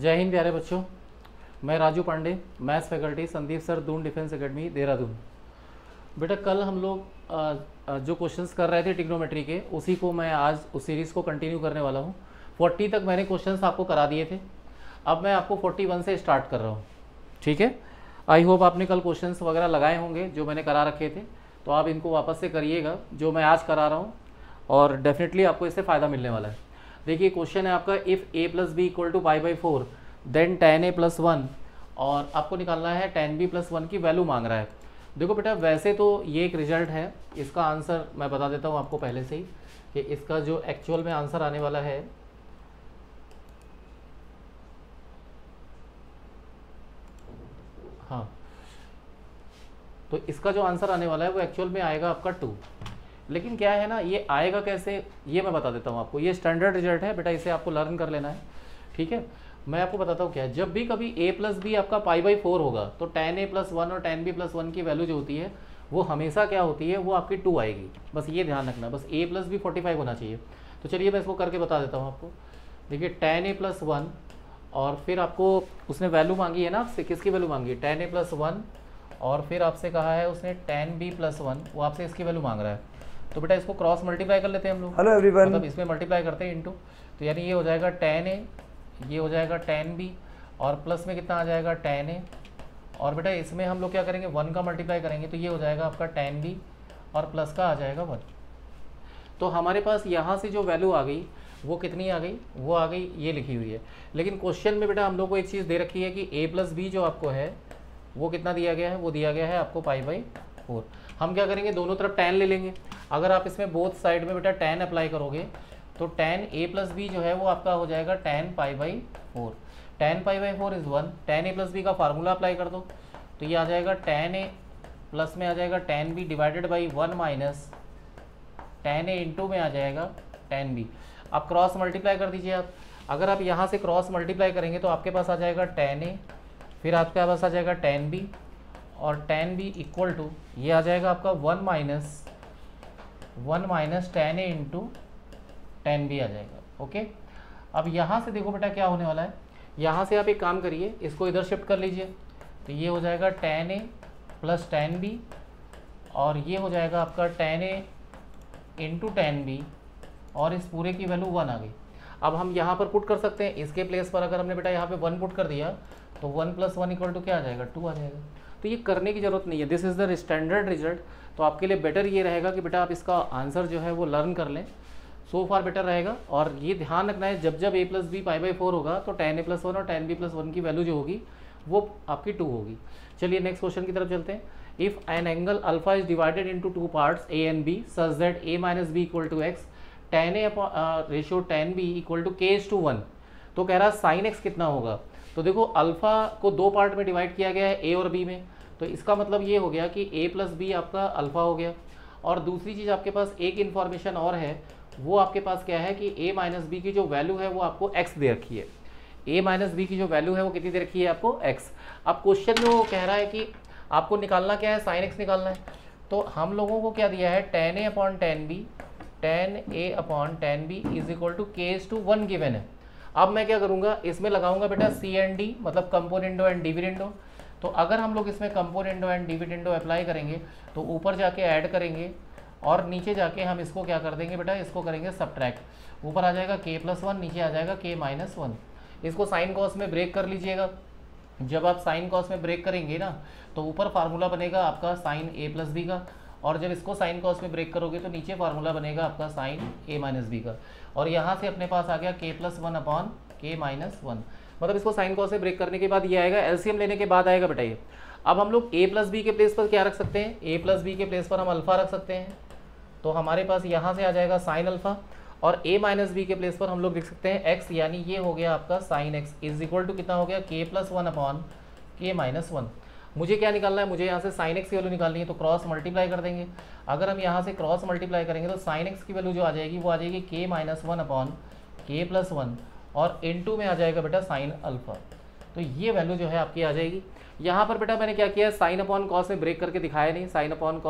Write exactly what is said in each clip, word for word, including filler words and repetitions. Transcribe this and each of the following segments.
जय हिंद प्यारे बच्चों, मैं Raju Pandey, maths faculty, Sandeep sir, Doon defence academy, Dehradun. बेटा कल हम लोग जो क्वेश्चंस कर रहे थे ट्रिग्नोमेट्री के, उसी को मैं आज उस सीरीज़ को कंटिन्यू करने वाला हूँ। चालीस तक मैंने क्वेश्चंस आपको करा दिए थे, अब मैं आपको इकतालीस से स्टार्ट कर रहा हूँ। ठीक है, आई होप आपने कल क्वेश्चंस वगैरह लगाए होंगे जो मैंने करा रखे थे, तो आप इनको वापस से करिएगा जो मैं आज करा रहा हूँ, और डेफिनेटली आपको इससे फ़ायदा मिलने वाला है। देखिए क्वेश्चन है आपका, if A plus B equal to pi by four then tan A plus one, और आपको निकालना है टेन बी प्लस वन की वैल्यू मांग रहा है। देखो बेटा वैसे तो ये एक रिजल्ट है, इसका आंसर मैं बता देता हूँ आपको पहले से ही कि इसका जो एक्चुअल में आंसर आने वाला है हाँ, तो इसका जो आंसर आने वाला है वो एक्चुअल में आएगा आपका टू। लेकिन क्या है ना, ये आएगा कैसे ये मैं बता देता हूँ आपको। ये स्टैंडर्ड रिजल्ट है बेटा, इसे आपको लर्न कर लेना है। ठीक है, मैं आपको बताता हूँ क्या है। जब भी कभी a प्लस बी आपका पाई बाई फोर होगा तो टेन ए प्लस वन और टेन बी प्लस वन की वैल्यू जो होती है वो हमेशा क्या होती है, वो आपकी टू आएगी। बस ये ध्यान रखना, बस a plus B forty five होना चाहिए। तो चलिए मैं इसको करके बता देता हूँ आपको। देखिए टेन ए प्लस वन, और फिर आपको उसने वैल्यू मांगी है ना आपसे, किसकी वैल्यू मांगी है, टेन ए प्लस वन, और फिर आपसे कहा है उसने टेन बी प्लस वन, वो आपसे इसकी वैल्यू मांग रहा है। तो बेटा इसको क्रॉस मल्टीप्लाई कर लेते हैं हम लोग। हेलो एवरीवन, मतलब इसमें मल्टीप्लाई करते हैं इनटू, तो यानी ये हो जाएगा टेन ए, ये हो जाएगा टेन बी, और प्लस में कितना आ जाएगा टेन ए, और बेटा इसमें हम लोग क्या करेंगे, वन का मल्टीप्लाई करेंगे, तो ये हो जाएगा आपका टेन बी, और प्लस का आ जाएगा वन। तो हमारे पास यहाँ से जो वैल्यू आ गई वो कितनी आ गई, वो आ गई ये लिखी हुई है। लेकिन क्वेश्चन में बेटा हम लोग को एक चीज़ दे रखी है कि ए प्लस बी जो आपको है वो कितना दिया गया है, वो दिया गया है आपको पाई बाई फोर। हम क्या करेंगे, दोनों तरफ टेन ले लेंगे। अगर आप इसमें बोथ साइड में बेटा टेन अप्लाई करोगे तो टेन ए प्लस बी जो है वो आपका हो जाएगा tan pi by four. Tan pi by four is one. Tan A plus B का फार्मूला अप्लाई कर दो तो ये आ जाएगा टेन ए प्लस में आ जाएगा tan B divided by one minus tan A into में आ जाएगा टेन बी। आप क्रॉस मल्टीप्लाई कर दीजिए। आप अगर आप यहाँ से क्रॉस मल्टीप्लाई करेंगे तो आपके पास आ जाएगा टेन ए, फिर आपके पास आ जाएगा टेन बी, और टेन बी इक्वल टू ये आ जाएगा आपका one minus one minus tan A into tan B आ जाएगा। ओके, अब यहाँ से देखो बेटा क्या होने वाला है, यहाँ से आप एक काम करिए, इसको इधर शिफ्ट कर लीजिए, तो ये हो जाएगा tan A plus tan B, और ये हो जाएगा आपका tan A into tan B, और इस पूरे की वैल्यू वन आ गई। अब हम यहाँ पर पुट कर सकते हैं, इसके प्लेस पर अगर हमने बेटा यहाँ पे वन पुट कर दिया तो one plus one equal to क्या आ जाएगा, टू आ जाएगा। तो ये करने की ज़रूरत नहीं है, this is the standard result. तो आपके लिए बेटर ये रहेगा कि बेटा आप इसका आंसर जो है वो लर्न कर लें, सो फार बेटर रहेगा। और ये ध्यान रखना है, जब जब A plus B pi by four होगा तो टेन ए प्लस वन और टेन बी प्लस वन की वैल्यू जो होगी वो आपकी टू होगी। चलिए नेक्स्ट क्वेश्चन की तरफ चलते हैं। If an angle alpha is divided into two parts A and B such that A minus B equal to x, tan A ratio tan B equal to k is to one, तो कह रहा sine x कितना होगा। तो देखो alpha को दो part में डिवाइड किया गया है, ए और बी में, तो इसका मतलब ये हो गया कि ए प्लस बी आपका अल्फा हो गया। और दूसरी चीज़ आपके पास एक इन्फॉर्मेशन और है, वो आपके पास क्या है कि ए माइनस बी की जो वैल्यू है वो आपको एक्स दे रखी है। ए माइनस बी की जो वैल्यू है वो कितनी दे रखी है आपको, एक्स। अब क्वेश्चन में वो कह रहा है कि आपको निकालना क्या है, साइन एक्स निकालना है। तो हम लोगों को क्या दिया है, tan A upon tan B, tan A upon tan B is equal to k is to one given है। अब मैं क्या करूँगा, इसमें लगाऊंगा बेटा सी एंड डी, मतलब कंपोनेंडो एंड डिविडेंडो। तो अगर हम लोग इसमें कंपोनेंडो एंड डिविडेंडो अप्लाई करेंगे तो ऊपर जाके ऐड करेंगे, और नीचे जाके हम इसको क्या कर देंगे बेटा, इसको करेंगे सब्ट्रैक्ट। ऊपर आ जाएगा के प्लस वन, नीचे आ जाएगा के माइनस वन। इसको साइन कॉस में ब्रेक कर लीजिएगा। जब आप साइन कॉस में ब्रेक करेंगे ना तो ऊपर फार्मूला बनेगा आपका साइन ए प्लस बी का, और जब इसको साइन कॉस में ब्रेक करोगे तो नीचे फार्मूला बनेगा आपका साइन ए माइनस बी का। और यहाँ से अपने पास आ गया k plus one upon k minus one. मतलब इसको साइन कॉस से ब्रेक करने के बाद ये आएगा, एलसीएम लेने के बाद आएगा बेटा ये। अब हम लोग ए प्लस बी के प्लेस पर क्या रख सकते हैं, ए प्लस बी के प्लेस पर हम अल्फा रख सकते हैं। तो हमारे पास यहाँ से आ जाएगा साइन अल्फा, और ए माइनस बी के प्लेस पर हम लोग लिख सकते हैं एक्स, यानी ये हो गया आपका sine x is equal to कितना हो गया, k plus one upon k minus one. मुझे क्या निकालना है, मुझे यहाँ से साइन एक्स की वैल्यू निकालनी है, तो क्रॉस मल्टीप्लाई कर देंगे। अगर हम यहाँ से क्रॉस मल्टीप्लाई करेंगे तो साइन एक्स की वैल्यू जो आ जाएगी वो आ जाएगी के माइनस वन अपॉन के प्लस वन, और इनटू में आ जाएगा बेटा साइन अल्फा। तो ये वैल्यू जो है आपकी आ जाएगी। यहाँ पर बेटा मैंने क्या किया, साइन अपॉन कॉस में ब्रेक करके दिखाया नहीं, sine upon cos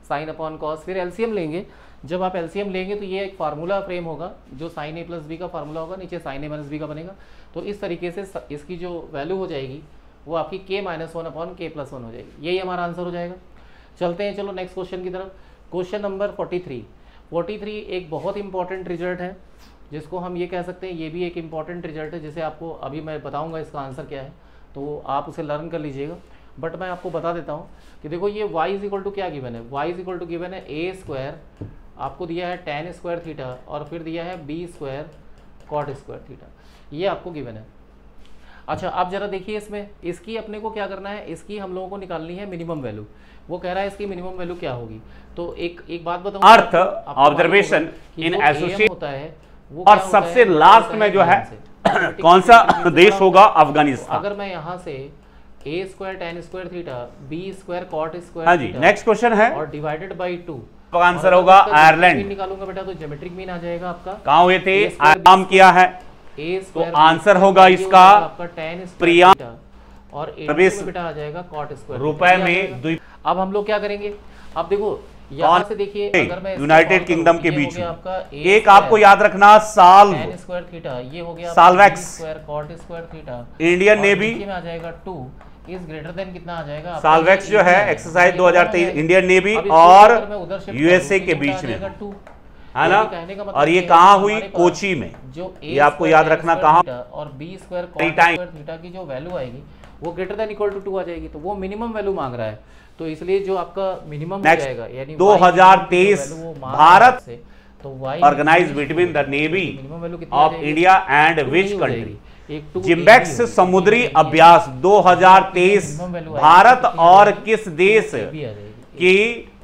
sine upon cos, फिर एलसीएम लेंगे। जब आप एलसीएम लेंगे तो ये एक फार्मूला फ्रेम होगा, जो साइन ए प्लस बी का फार्मूला होगा, नीचे साइन ए माइनस बी का बनेगा। तो इस तरीके से इसकी जो वैल्यू हो जाएगी वो आपकी के माइनस वन अपॉन के प्लस वन हो जाएगी। यही हमारा आंसर हो जाएगा। चलते हैं चलो नेक्स्ट क्वेश्चन की तरफ। Question number forty three. Forty three एक बहुत इंपॉर्टेंट रिजल्ट है, जिसको हम ये कह सकते हैं ये भी एक इंपॉर्टेंट रिजल्ट है, जिसे आपको अभी मैं बताऊंगा इसका आंसर क्या है, तो आप उसे लर्न कर लीजिएगा। बट मैं आपको बता देता हूँ कि देखो ये y इज इक्वल टू क्या गिवन है, y is equal to given है ए स्क्वायर, आपको दिया है टेन स्क्वायर थीटा, और फिर दिया है B square cot square theta, ये आपको गिवन है। अच्छा आप जरा देखिए इसमें, इसकी अपने को क्या करना है, इसकी हम लोगों को निकालनी है मिनिमम वैल्यू। वो कह रहा है इसकी मिनिमम वैल्यू क्या होगी। तो एक एक बात बताऊं, अर्थ ऑब्जर्वेशन इन एसोसिएट होता है वो और सबसे लास्ट में जो है कौन सा देश होगा, अफगानिस्तान। अगर मैं यहाँ से A square tan square theta B square cot square, हाँ जी नेक्स्ट क्वेश्चन है, और डिवाइडेड बाई टू, आंसर होगा आयरलैंड। निकालूंगा बेटा तो ज्योमेट्रिक मीन आ जाएगा आपका। कहाँ हुए थे, आराम किया है, तो आंसर होगा इसका आपका टेन प्रिया, और में बेटा आ जाएगा कॉट स्क्वायर रुपए में। अब हम लोग क्या करेंगे, अब देखो यहाँ से देखिए, अगर मैं यूनाइटेड किंगडम के बीच में एक आपको याद रखना साल स्क्वायर थीटा, ये हो गया साल्वेक्स square cot square theta, Indian navy में आ जाएगा टू इज ग्रेटर देन कितना आ जाएगा, साल्वेक्स जो है एक्सरसाइज दो हज़ार तेईस इंडियन नेवी और यूएसए के बीच में है ना। और ये कहाँ हुई, कोची में, जो ये आपको याद रखना कहाँ, और B square cot square theta की जो वैल्यू आएगी वो greater than equal to two आ जाएगी। तो वो मिनिमम वैल्यू मांग रहा है, तो इसलिए जो आपका मिनिमम हो जाएगा यानी दो हज़ार तेईस भारत से, तो y organize between the navy minimum value कितनी of India and which country, एक जिम्बैक्स समुद्री अभ्यास दो हज़ार तेईस भारत और किस देश की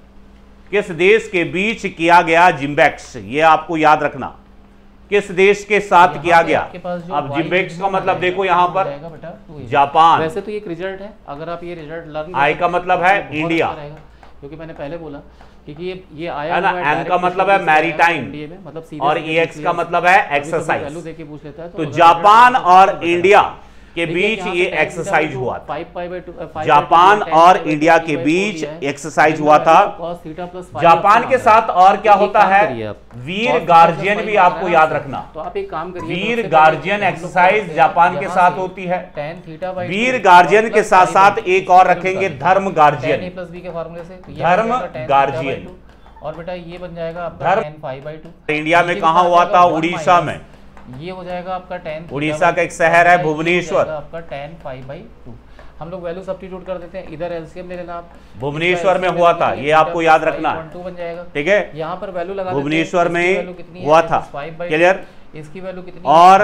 किस देश के बीच किया गया जिम्बैक्स, ये आपको याद रखना, किस देश के साथ किया गया। अब जिम्बैक्स का मतलब देखो यहाँ पर जापान, वैसे तो ये एक रिजल्ट है, अगर आप ये रिजल्ट लर्न, आई का मतलब है इंडिया, क्योंकि मैंने पहले बोला क्योंकि ये ये आया है ना, एन का मतलब है मैरीटाइम, मतलब और ई एक्स का मतलब है एक्सरसाइज। तो जापान और इंडिया के बीच ये एक्सरसाइज हुआ था, जापान और इंडिया के बीच एक्सरसाइज हुआ था। जापान के साथ और क्या होता है, वीर गार्जियन भी आपको याद रखना। तो आप एक काम करिए, वीर गार्जियन एक्सरसाइज जापान के साथ होती है। वीर गार्जियन के साथ साथ एक और रखेंगे धर्म गार्जियन, प्लस बी के फार्मूले से धर्म गार्जियन, और बेटा ये बन जाएगा आपका tan five by two. India में कहाँ हुआ था, उड़ीसा में, ये हो जाएगा आपका टेन, उड़ीसा का एक शहर है भुवनेश्वर, आपका टेन फाइव बाई टू। हम लोग वैल्यू सब्स्टिट्यूट कर देते हैं, इधर एलसीएम ले लेना आप, भुवनेश्वर में हुआ था, ये आपको याद रखना, टू बन जाएगा, ठीक है। यहाँ पर वैल्यू लगा भुवनेश्वर में हुआ था, क्लियर। इसकी वैल्यू कितनी, और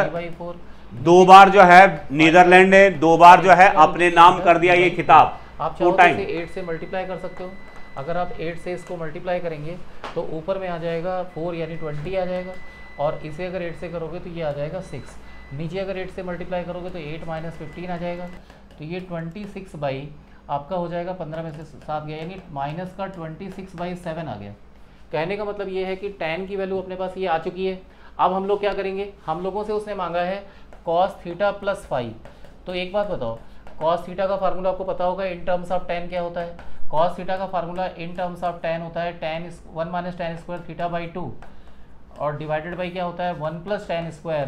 दो बार जो है नीदरलैंड ने दो बार जो है अपने नाम कर दिया ये खिताब। आप चाहो तो इसे एट से मल्टीप्लाई कर सकते हो, अगर आप एट से इसको मल्टीप्लाई करेंगे तो ऊपर में आ जाएगा फोर यानी ट्वेंटी आ जाएगा, और इसे अगर एट से करोगे तो ये आ जाएगा सिक्स, नीचे अगर एट से मल्टीप्लाई करोगे तो एट माइनस फिफ्टीन आ जाएगा, तो ये ट्वेंटी सिक्स बाई आपका हो जाएगा पंद्रह में से सात गया, यानी माइनस का ट्वेंटी सिक्स बाई सेवन आ गया। कहने का मतलब ये है कि टेन की वैल्यू अपने पास ये आ चुकी है। अब हम लोग क्या करेंगे, हम लोगों से उसने मांगा है कॉस थीटा प्लस फाइव। तो एक बात बताओ, कॉस थीटा का फार्मूला आपको पता होगा, इन टर्म्स ऑफ टेन क्या होता है, कॉस थीटा का formula in terms of tan होता है tan one minus tan square theta by two, और डिवाइडेड बाई क्या होता है one plus tan square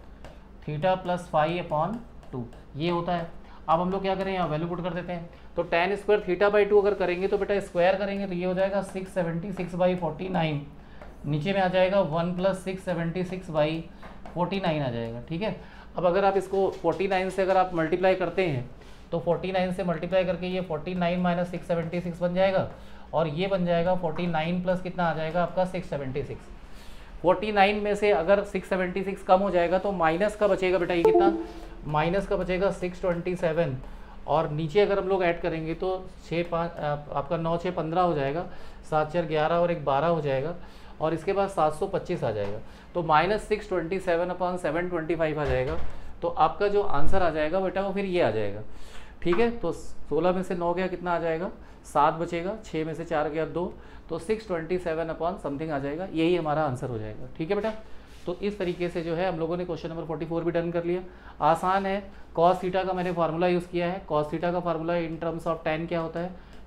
theta plus five upon two, ये होता है। अब हम लोग क्या करें, यहाँ वैल्यू पुट कर देते हैं, तो tan square theta by two अगर करेंगे तो बेटा स्क्वायर करेंगे तो ये हो जाएगा six seventy six by forty nine, नीचे में आ जाएगा one plus six seventy six by forty nine आ जाएगा, ठीक है। अब अगर आप इसको फोर्टी नाइन से अगर आप मल्टीप्लाई करते हैं तो फोर्टी नाइन से मल्टीप्लाई करके ये forty nine minus six seventy six बन जाएगा, और ये बन जाएगा फोर्टी नाइन प्लस कितना आ जाएगा आपका six seventy six. Forty nine में से अगर सिक्स सेवेंटी सिक्स कम हो जाएगा तो माइनस का बचेगा बेटा, ये कितना माइनस का बचेगा सिक्स ट्वेंटी सेवन, और नीचे अगर हम लोग ऐड करेंगे तो छः पाँच आपका नौ छः पंद्रह हो जाएगा, सात चार ग्यारह और एक बारह हो जाएगा, और इसके बाद सात सौ पच्चीस आ जाएगा, तो minus six twenty seven upon seven twenty five आ जाएगा। तो आपका जो आंसर आ जाएगा बेटा वो फिर ये आ जाएगा, ठीक है। तो सोलह में से नौ गया कितना आ जाएगा, सात बचेगा, छः में से चार गया दो, तो six twenty seven upon something आ जाएगा, यही हमारा आंसर हो जाएगा, ठीक है बेटा। तो इस तरीके से जो है हम लोगों ने क्वेश्चन नंबर फोर्टी फोर भी डन कर लिया। आसान है, कॉस थीटा का मैंने फार्मूला यूज़ किया है, कॉस थीटा का formula in terms of tan क्या होता है,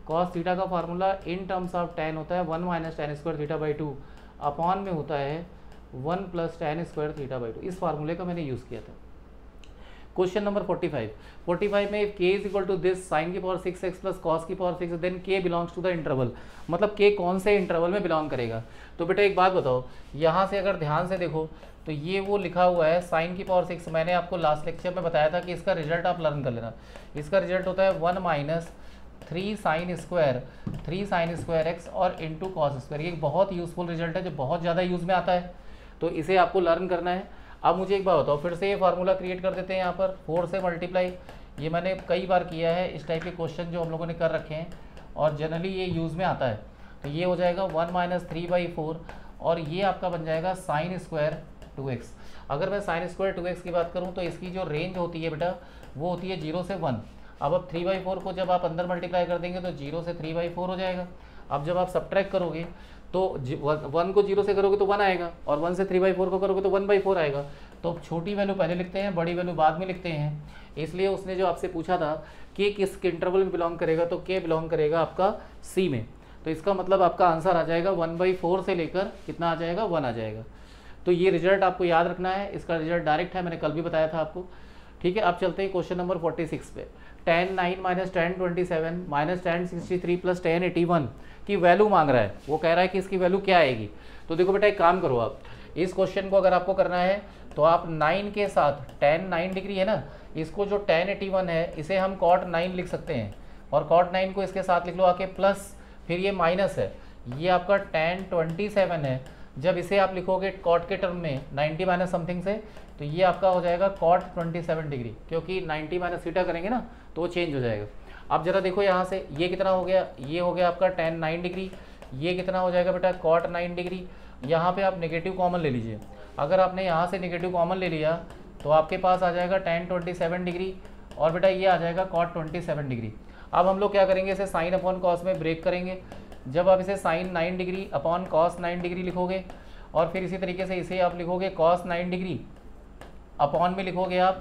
कॉस थीटा का formula in terms of tan होता है one minus tan square theta by two upon में होता है one plus tan square theta by two. इस फार्मूले का मैंने यूज़ किया था। Question number forty five forty five में के is equal to this sine की power six x plus cos की power six then K belongs to the interval, मतलब के कौन से इंटरवल में बिलोंग करेगा। तो बेटा एक बात बताओ, यहाँ से अगर ध्यान से देखो तो ये वो लिखा हुआ है साइन की पावर सिक्स, मैंने आपको लास्ट लेक्चर में बताया था कि इसका रिजल्ट आप लर्न कर लेना। इसका रिजल्ट होता है one minus three sine square three sine square x और इंटू कॉस स्क्वायर। ये बहुत यूजफुल रिजल्ट है जो बहुत ज़्यादा यूज़ में आता है, तो इसे आपको लर्न करना है। अब मुझे एक बात बताओ, फिर से ये फार्मूला क्रिएट कर देते हैं यहाँ पर फोर से मल्टीप्लाई। ये मैंने कई बार किया है, इस टाइप के क्वेश्चन जो हम लोगों ने कर रखे हैं और जनरली ये यूज़ में आता है। तो ये हो जाएगा one minus three by four और ये आपका बन जाएगा साइन स्क्वायर टू एक्स। अगर मैं साइन स्क्वायर टू एक्स की बात करूँ तो इसकी जो रेंज होती है बेटा वो होती है जीरो से वन। अब अब थ्री बाई फोर को जब आप अंदर मल्टीप्लाई कर देंगे तो जीरो से थ्री बाई फोर हो जाएगा। अब जब आप सब्ट्रैक्ट करोगे तो वन को जीरो से करोगे तो वन आएगा और वन से थ्री बाई फोर को करोगे तो वन बाई फोर आएगा। तो छोटी वैल्यू पहले लिखते हैं, बड़ी वैल्यू बाद में लिखते हैं। इसलिए उसने जो आपसे पूछा था कि किस इंटरवल में बिलोंग करेगा, तो के बिलोंग करेगा आपका सी में। तो इसका मतलब आपका आंसर आ जाएगा वन बाई फोर से लेकर कितना आ जाएगा, वन आ जाएगा। तो ये रिजल्ट आपको याद रखना है, इसका रिजल्ट डायरेक्ट है, मैंने कल भी बताया था आपको। ठीक है, अब चलते हैं क्वेश्चन नंबर फोर्टी सिक्स पे। Tan nine minus tan twenty seven minus tan sixty three plus tan eighty one की वैल्यू मांग रहा है। वो कह रहा है कि इसकी वैल्यू क्या आएगी। तो देखो बेटा एक काम करो, आप इस क्वेश्चन को अगर आपको करना है तो आप नाइन के साथ टेन नाइन डिग्री है ना, इसको जो टेन एटी वन है इसे हम कॉट नाइन लिख सकते हैं और कॉट नाइन को इसके साथ लिख लो आके प्लस, फिर ये माइनस है, ये आपका टेन ट्वेंटी सेवन है। जब इसे आप लिखोगे कॉट के टर्म में नाइन्टी माइनस समथिंग से, तो ये आपका हो जाएगा कॉट ट्वेंटी सेवन डिग्री, क्योंकि नाइन्टी माइनस थीटा करेंगे ना तो वो चेंज हो जाएगा। अब जरा देखो यहाँ से ये कितना हो गया, ये हो गया आपका टेन नाइन डिग्री, ये कितना हो जाएगा बेटा कॉट नाइन डिग्री। यहाँ पे आप नेगेटिव कॉमन ले लीजिए, अगर आपने यहाँ से नेगेटिव कॉमन ले लिया तो आपके पास आ जाएगा टेन ट्वेंटी सेवन डिग्री और बेटा ये आ जाएगा कॉट ट्वेंटी सेवन डिग्री। अब हम लोग क्या करेंगे, इसे साइन अपॉन कॉस में ब्रेक करेंगे। जब आप इसे sine nine degree upon cos nine degree लिखोगे और फिर इसी तरीके से इसे आप लिखोगे कॉस नाइन डिग्री अपॉन में लिखोगे आप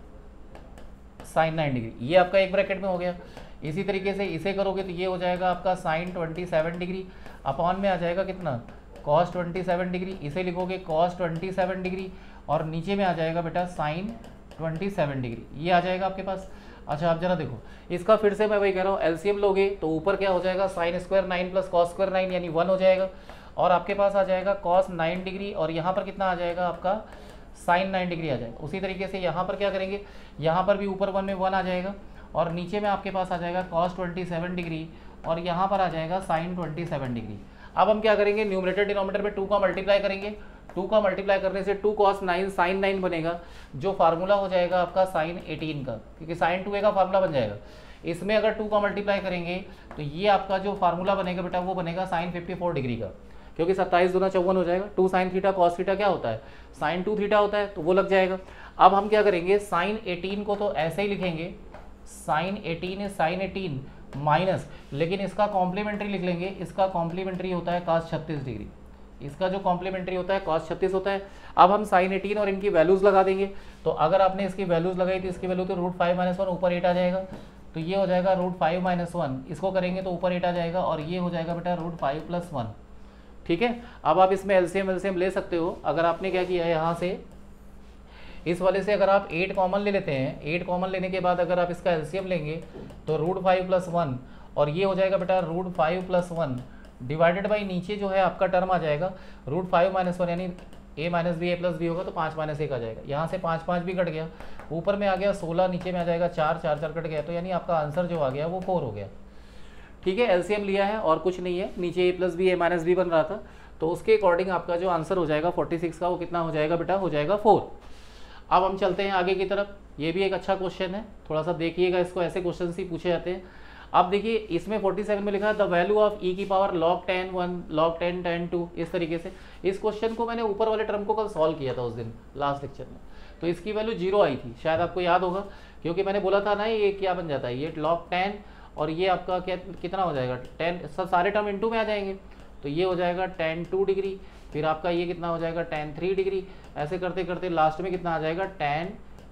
साइन नाइन डिग्री, ये आपका एक ब्रैकेट में हो गया। इसी तरीके से इसे करोगे तो ये हो जाएगा आपका sine twenty seven degree upon में आ जाएगा कितना कॉस ट्वेंटी सेवन डिग्री, इसे लिखोगे कॉस ट्वेंटी सेवन डिग्री और नीचे में आ जाएगा बेटा साइन ट्वेंटी सेवन डिग्री, ये आ जाएगा आपके पास। अच्छा आप जरा देखो इसका, फिर से मैं वही कह रहा हूँ, एलसीएम लोगे तो ऊपर क्या हो जाएगा sine square nine plus cos square nine यानी वन हो जाएगा और आपके पास आ जाएगा कॉस नाइन डिग्री और यहाँ पर कितना आ जाएगा आपका साइन नाइन डिग्री आ जाएगा। उसी तरीके से यहाँ पर क्या करेंगे, यहाँ पर भी ऊपर वन में वन आ जाएगा और नीचे में आपके पास आ जाएगा कॉस ट्वेंटी सेवन डिग्री और यहाँ पर आ जाएगा साइन ट्वेंटी सेवन डिग्री। अब हम क्या करेंगे, न्यूमरेटर डिनोमिनेटर में टू का मल्टीप्लाई करेंगे, टू का मल्टीप्लाई करने से two cos nine sine nine बनेगा, जो फार्मूला हो जाएगा आपका साइन एटीन का, क्योंकि साइन टू ए का फार्मूला बन जाएगा। इसमें अगर टू का मल्टीप्लाई करेंगे तो ये आपका जो फार्मूला बनेगा बेटा वो बनेगा साइन फिफ्टी फोर डिग्री का, क्योंकि सत्ताईस दूना चौवन हो जाएगा। Two sine theta cos theta क्या होता है, साइन टू थीटा होता है, तो वो लग जाएगा। अब हम क्या करेंगे, साइन एटीन को तो ऐसे ही लिखेंगे, साइन एटीन है साइन एटीन माइनस, लेकिन इसका कॉम्प्लीमेंट्री लिख लेंगे, इसका कॉम्प्लीमेंट्री होता है कॉस छत्तीस डिग्री, इसका जो कॉम्प्लीमेंट्री होता है कॉस छत्तीस होता है। अब हम साइन एटीन और इनकी वैल्यूज लगा देंगे, तो अगर आपने इसकी वैल्यूज लगाई तो इसकी वैल्यू तो रूट फाइव माइनस वन ऊपर एट आ जाएगा, तो ये हो जाएगा रूट फाइव माइनस वन, इसको करेंगे तो ऊपर एट आ जाएगा और ये हो जाएगा बेटा रूट फाइव प्लस वन। ठीक है, अब आप इसमें एलसीएम एलसीएम ले सकते हो। अगर आपने क्या किया है, यहाँ से इस वाले से अगर आप एट कॉमन ले लेते हैं, एट कॉमन लेने के बाद अगर आप इसका एलसीएम लेंगे तो रूट फाइव प्लस वन और ये हो जाएगा बेटा root five plus one divided by नीचे जो है आपका टर्म आ जाएगा रूट फाइव माइनस वन, यानी A minus B A plus B होगा तो पाँच माइनस एक आ जाएगा। यहाँ से पाँच पाँच भी कट गया, ऊपर में आ गया सोलह, नीचे में आ जाएगा चार, चार चार कट गया, तो यानी आपका आंसर जो आ गया वो फोर हो गया। ठीक है, एलसीएम लिया है और कुछ नहीं है, नीचे A plus B A minus B बन रहा था, तो उसके अकॉर्डिंग आपका जो आंसर हो जाएगा फोर्टी सिक्स का वो कितना हो जाएगा बेटा, हो जाएगा फोर। अब हम चलते हैं आगे की तरफ, ये भी एक अच्छा क्वेश्चन है, थोड़ा सा देखिएगा इसको, ऐसे क्वेश्चन ही पूछे जाते हैं। अब देखिए इसमें फोर्टी सेवन में लिखा है द वैल्यू ऑफ ई की power log ten one log ten ten two, इस तरीके से। इस क्वेश्चन को मैंने ऊपर वाले टर्म को कल सॉल्व किया था उस दिन लास्ट लेक्चर में, तो इसकी वैल्यू जीरो आई थी, शायद आपको याद होगा, क्योंकि मैंने बोला था ना ये क्या बन जाता है, ये लॉग टेन और ये आपका क्या कितना हो जाएगा टेन, सब सारे टर्म इंटू में आ जाएंगे, तो ये हो जाएगा टेन टू डिग्री, फिर आपका ये कितना हो जाएगा टेन थ्री डिग्री, ऐसे करते करते लास्ट में कितना आ जाएगा टेन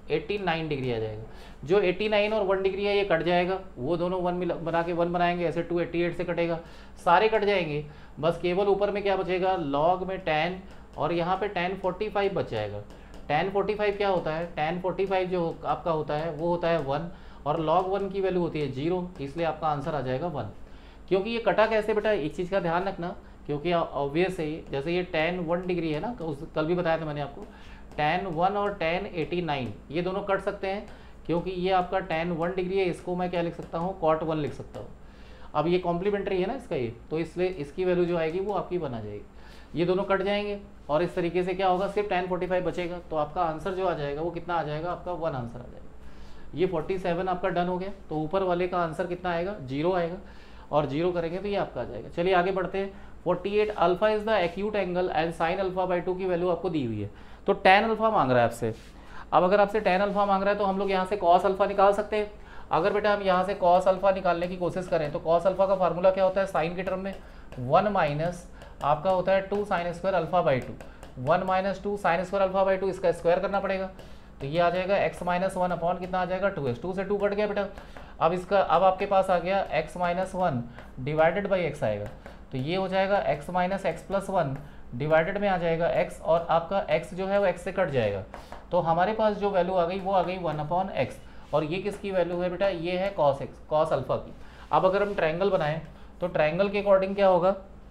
एट्टी नाइन डिग्री आ जाएगा। जो एट्टी नाइन और वन डिग्री है ये कट जाएगा, वो दोनों वन मिला बना के वन बनाएंगे, ऐसे टू एट्टी एट से कटेगा, सारे कट जाएंगे। बस केवल ऊपर में क्या बचेगा, लॉग में टेन और यहाँ पे टेन फोर्टी फाइव बच जाएगा। टेन फोर्टी फाइव क्या होता है, टेन फोर्टी फाइव जो आपका होता है वो होता है वन, और लॉग वन की वैल्यू होती है जीरो, इसलिए आपका आंसर आ जाएगा वन। क्योंकि ये कटा कैसे बेटा, एक चीज़ का ध्यान रखना, क्योंकि ऑब्वियस है जैसे ये टेन वन डिग्री है ना, तो उस कल भी बताया था मैंने आपको, टेन वन और टेन एटी नाइन ये दोनों कट सकते हैं, क्योंकि ये आपका टेन वन डिग्री है, इसको मैं क्या लिख सकता हूँ, कॉट वन लिख सकता हूँ। अब ये कॉम्प्लीमेंट्री है ना इसका ये, तो इसलिए इसकी वैल्यू जो आएगी वो आपकी वन आ जाएगी। ये दोनों कट जाएंगे और इस तरीके से क्या होगा, सिर्फ टेन फोर्टी फाइव बचेगा, तो आपका आंसर जो आ जाएगा वो कितना आ जाएगा, आपका वन आंसर आ जाएगा। ये फोर्टी सेवन आपका डन हो गया, तो ऊपर वाले का आंसर कितना आएगा, जीरो आएगा, और जीरो करेंगे तो ये आपका आ जाएगा। चलिए आगे बढ़ते हैं। Forty eight alpha is the acute angle and sine alpha by two की वैल्यू आपको दी हुई है, तो टेन अल्फा मांग रहा है आपसे। अब अगर आपसे टेन अल्फा मांग रहा है तो हम लोग यहाँ से कॉस अल्फा निकाल सकते हैं। अगर बेटा हम यहाँ से कॉस अल्फा निकालने की कोशिश करें तो कॉस अल्फा का फार्मूला क्या होता है, साइन के टर्म में वन माइनस आपका होता है two sine square alpha by two, one minus two sine square alpha by two, इसका स्क्वायर करना पड़ेगा, तो ये आ जाएगा एक्स माइनस वन अपॉन कितना आ जाएगा, टू एक्स, टू से टू कट गया बेटा। अब इसका अब आपके पास आ गया x minus one divided by x आएगा, तो ये हो जाएगा x minus x plus one divided में आ जाएगा एक्स, और आपका एक्स जो है वो एक्स से कट जाएगा, तो हमारे पास जो वैल्यू आ गई वो आ गई वन अपॉन एक्स, और ये किसकी वैल्यू है बेटा, ये है कॉस एक्स, कॉस अल्फा की। अब अगर हम ट्रायंगल बनाएं तो ट्रायंगल के अकॉर्डिंग क्या होगा,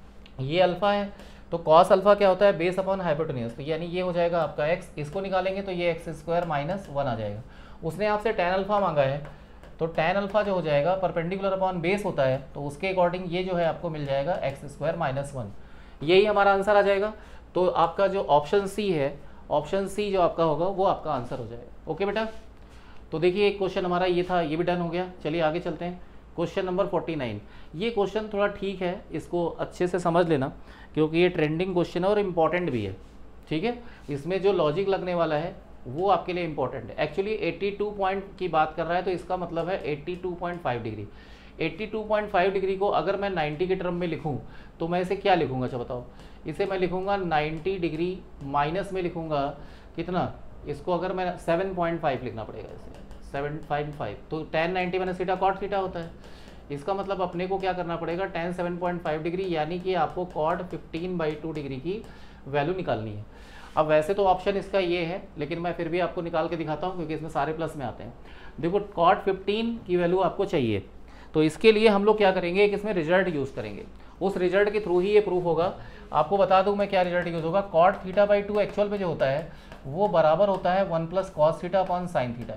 ये अल्फा है तो कॉस अल्फा क्या होता है, बेस अपॉन हाइपोटेन्यूज, तो यानी ये हो जाएगा आपका एक्स, इसको निकालेंगे तो ये एक्स स्क्वायर माइनस वन आ जाएगा। उसने आपसे टेन अल्फा मांगा है, तो टेन अल्फा जो हो जाएगा परपेंडिकुलर अपॉन बेस होता है, तो उसके अकॉर्डिंग ये जो है आपको मिल जाएगा एक्स स्क्वायर माइनस वन, यही हमारा आंसर आ जाएगा। तो आपका जो ऑप्शन सी है, ऑप्शन सी जो आपका होगा वो आपका आंसर हो जाएगा। ओके बेटा, तो देखिए एक क्वेश्चन हमारा ये था, ये भी डन हो गया। चलिए आगे चलते हैं, क्वेश्चन नंबर फोर्टी नाइन। ये क्वेश्चन थोड़ा ठीक है, इसको अच्छे से समझ लेना, क्योंकि ये ट्रेंडिंग क्वेश्चन है और इम्पॉर्टेंट भी है, ठीक है। इसमें जो लॉजिक लगने वाला है वो आपके लिए इंपॉर्टेंट है। एक्चुअली एट्टी टू पॉइंट की बात कर रहा है, तो इसका मतलब है eighty two point five degree. Eighty two point five degree को अगर मैं नाइन्टी के टर्म में लिखूं तो मैं इसे क्या लिखूंगा, अच्छा बताओ। इसे मैं लिखूंगा नाइन्टी डिग्री माइनस में लिखूंगा कितना, इसको अगर मैं सेवन पॉइंट फाइव लिखना पड़ेगा, इसे सेवन पॉइंट फाइव, तो tan ninety minus theta cot theta होता है। इसका मतलब अपने को क्या करना पड़ेगा, tan seven point five degree, यानी कि आपको cot fifteen by two degree की वैल्यू निकालनी है। अब वैसे तो ऑप्शन इसका ये है, लेकिन मैं फिर भी आपको निकाल के दिखाता हूँ, क्योंकि इसमें सारे प्लस में आते हैं। देखो कॉट फिफ्टीन की वैल्यू आपको चाहिए, तो इसके लिए हम लोग क्या करेंगे, एक इसमें रिजल्ट यूज़ करेंगे, उस रिजल्ट के थ्रू ही ये प्रूफ होगा। आपको बता दूं मैं क्या रिजल्ट यूज़ होगा, cot theta by two actual में जो होता है वो बराबर होता है one plus cos theta upon sine theta.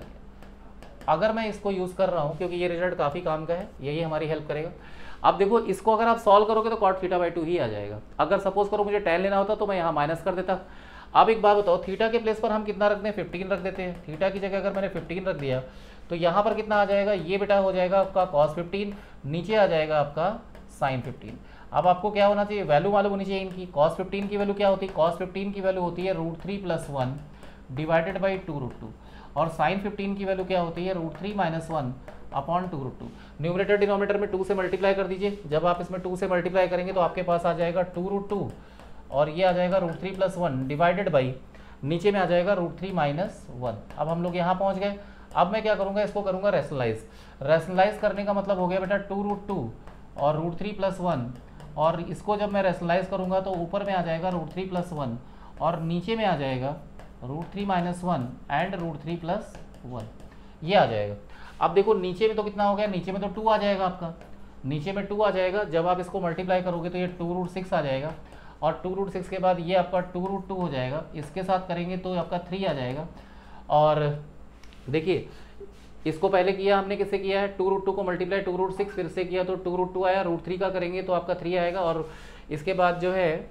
अगर मैं इसको यूज़ कर रहा हूँ, क्योंकि ये रिजल्ट काफ़ी काम का है, यही हमारी हेल्प करेगा। अब देखो इसको अगर आप सॉल्व करोगे तो कॉट थीटा बाई टू ही आ जाएगा। अगर सपोज करो मुझे टेन लेना होता तो मैं यहाँ माइनस कर देता। अब एक बात बताओ, थीटा के प्लेस पर हम कितना रखते हैं, फिफ्टीन रख देते हैं। थीटा की जगह अगर मैंने फिफ्टीन रख दिया तो यहाँ पर कितना आ जाएगा, ये बेटा हो जाएगा आपका कॉस फिफ्टीन, नीचे आ जाएगा आपका साइन फिफ्टीन। अब आपको क्या होना चाहिए, वैल्यू मालूम होनी चाहिए इनकी। कॉस फिफ्टीन की वैल्यू क्या होती है, कॉस फिफ्टीन की वैल्यू होती है root three plus one divided by two root two, और साइन फिफ्टीन की वैल्यू क्या होती है, root three minus one upon two root two. Numerator denominator में टू से मल्टीप्लाई कर दीजिए। जब आप इसमें टू से मल्टीप्लाई करेंगे तो आपके पास आ जाएगा टू रूट टू, और ये आ जाएगा root three plus one divided by, नीचे में आ जाएगा रूट थ्री माइनस वन। अब हम लोग यहाँ पहुँच गए। अब मैं क्या करूँगा, इसको करूँगा रैशनलाइज। रैशनलाइज करने का मतलब हो गया बेटा टू रूट टू और रूट थ्री प्लस वन, और इसको जब मैं रैशनलाइज करूँगा तो ऊपर में आ जाएगा रूट थ्री प्लस वन, और नीचे में आ जाएगा root three minus one and root three plus one, ये आ जाएगा। अब देखो नीचे में तो कितना हो गया, नीचे में तो टू आ जाएगा आपका, नीचे में टू आ जाएगा। जब आप इसको मल्टीप्लाई करोगे तो ये टू रूट सिक्स आ जाएगा, और टू रूट सिक्स के बाद ये आपका टू रूट टू हो जाएगा। इसके साथ करेंगे तो आपका थ्री आ जाएगा। और देखिए इसको पहले किया हमने, किससे किया है, टू रूट टू को मल्टीप्लाई टू रूट सिक्स, फिर से किया तो टू रूट टू आया, रूट थ्री का करेंगे तो आपका थ्री आएगा। और इसके बाद जो है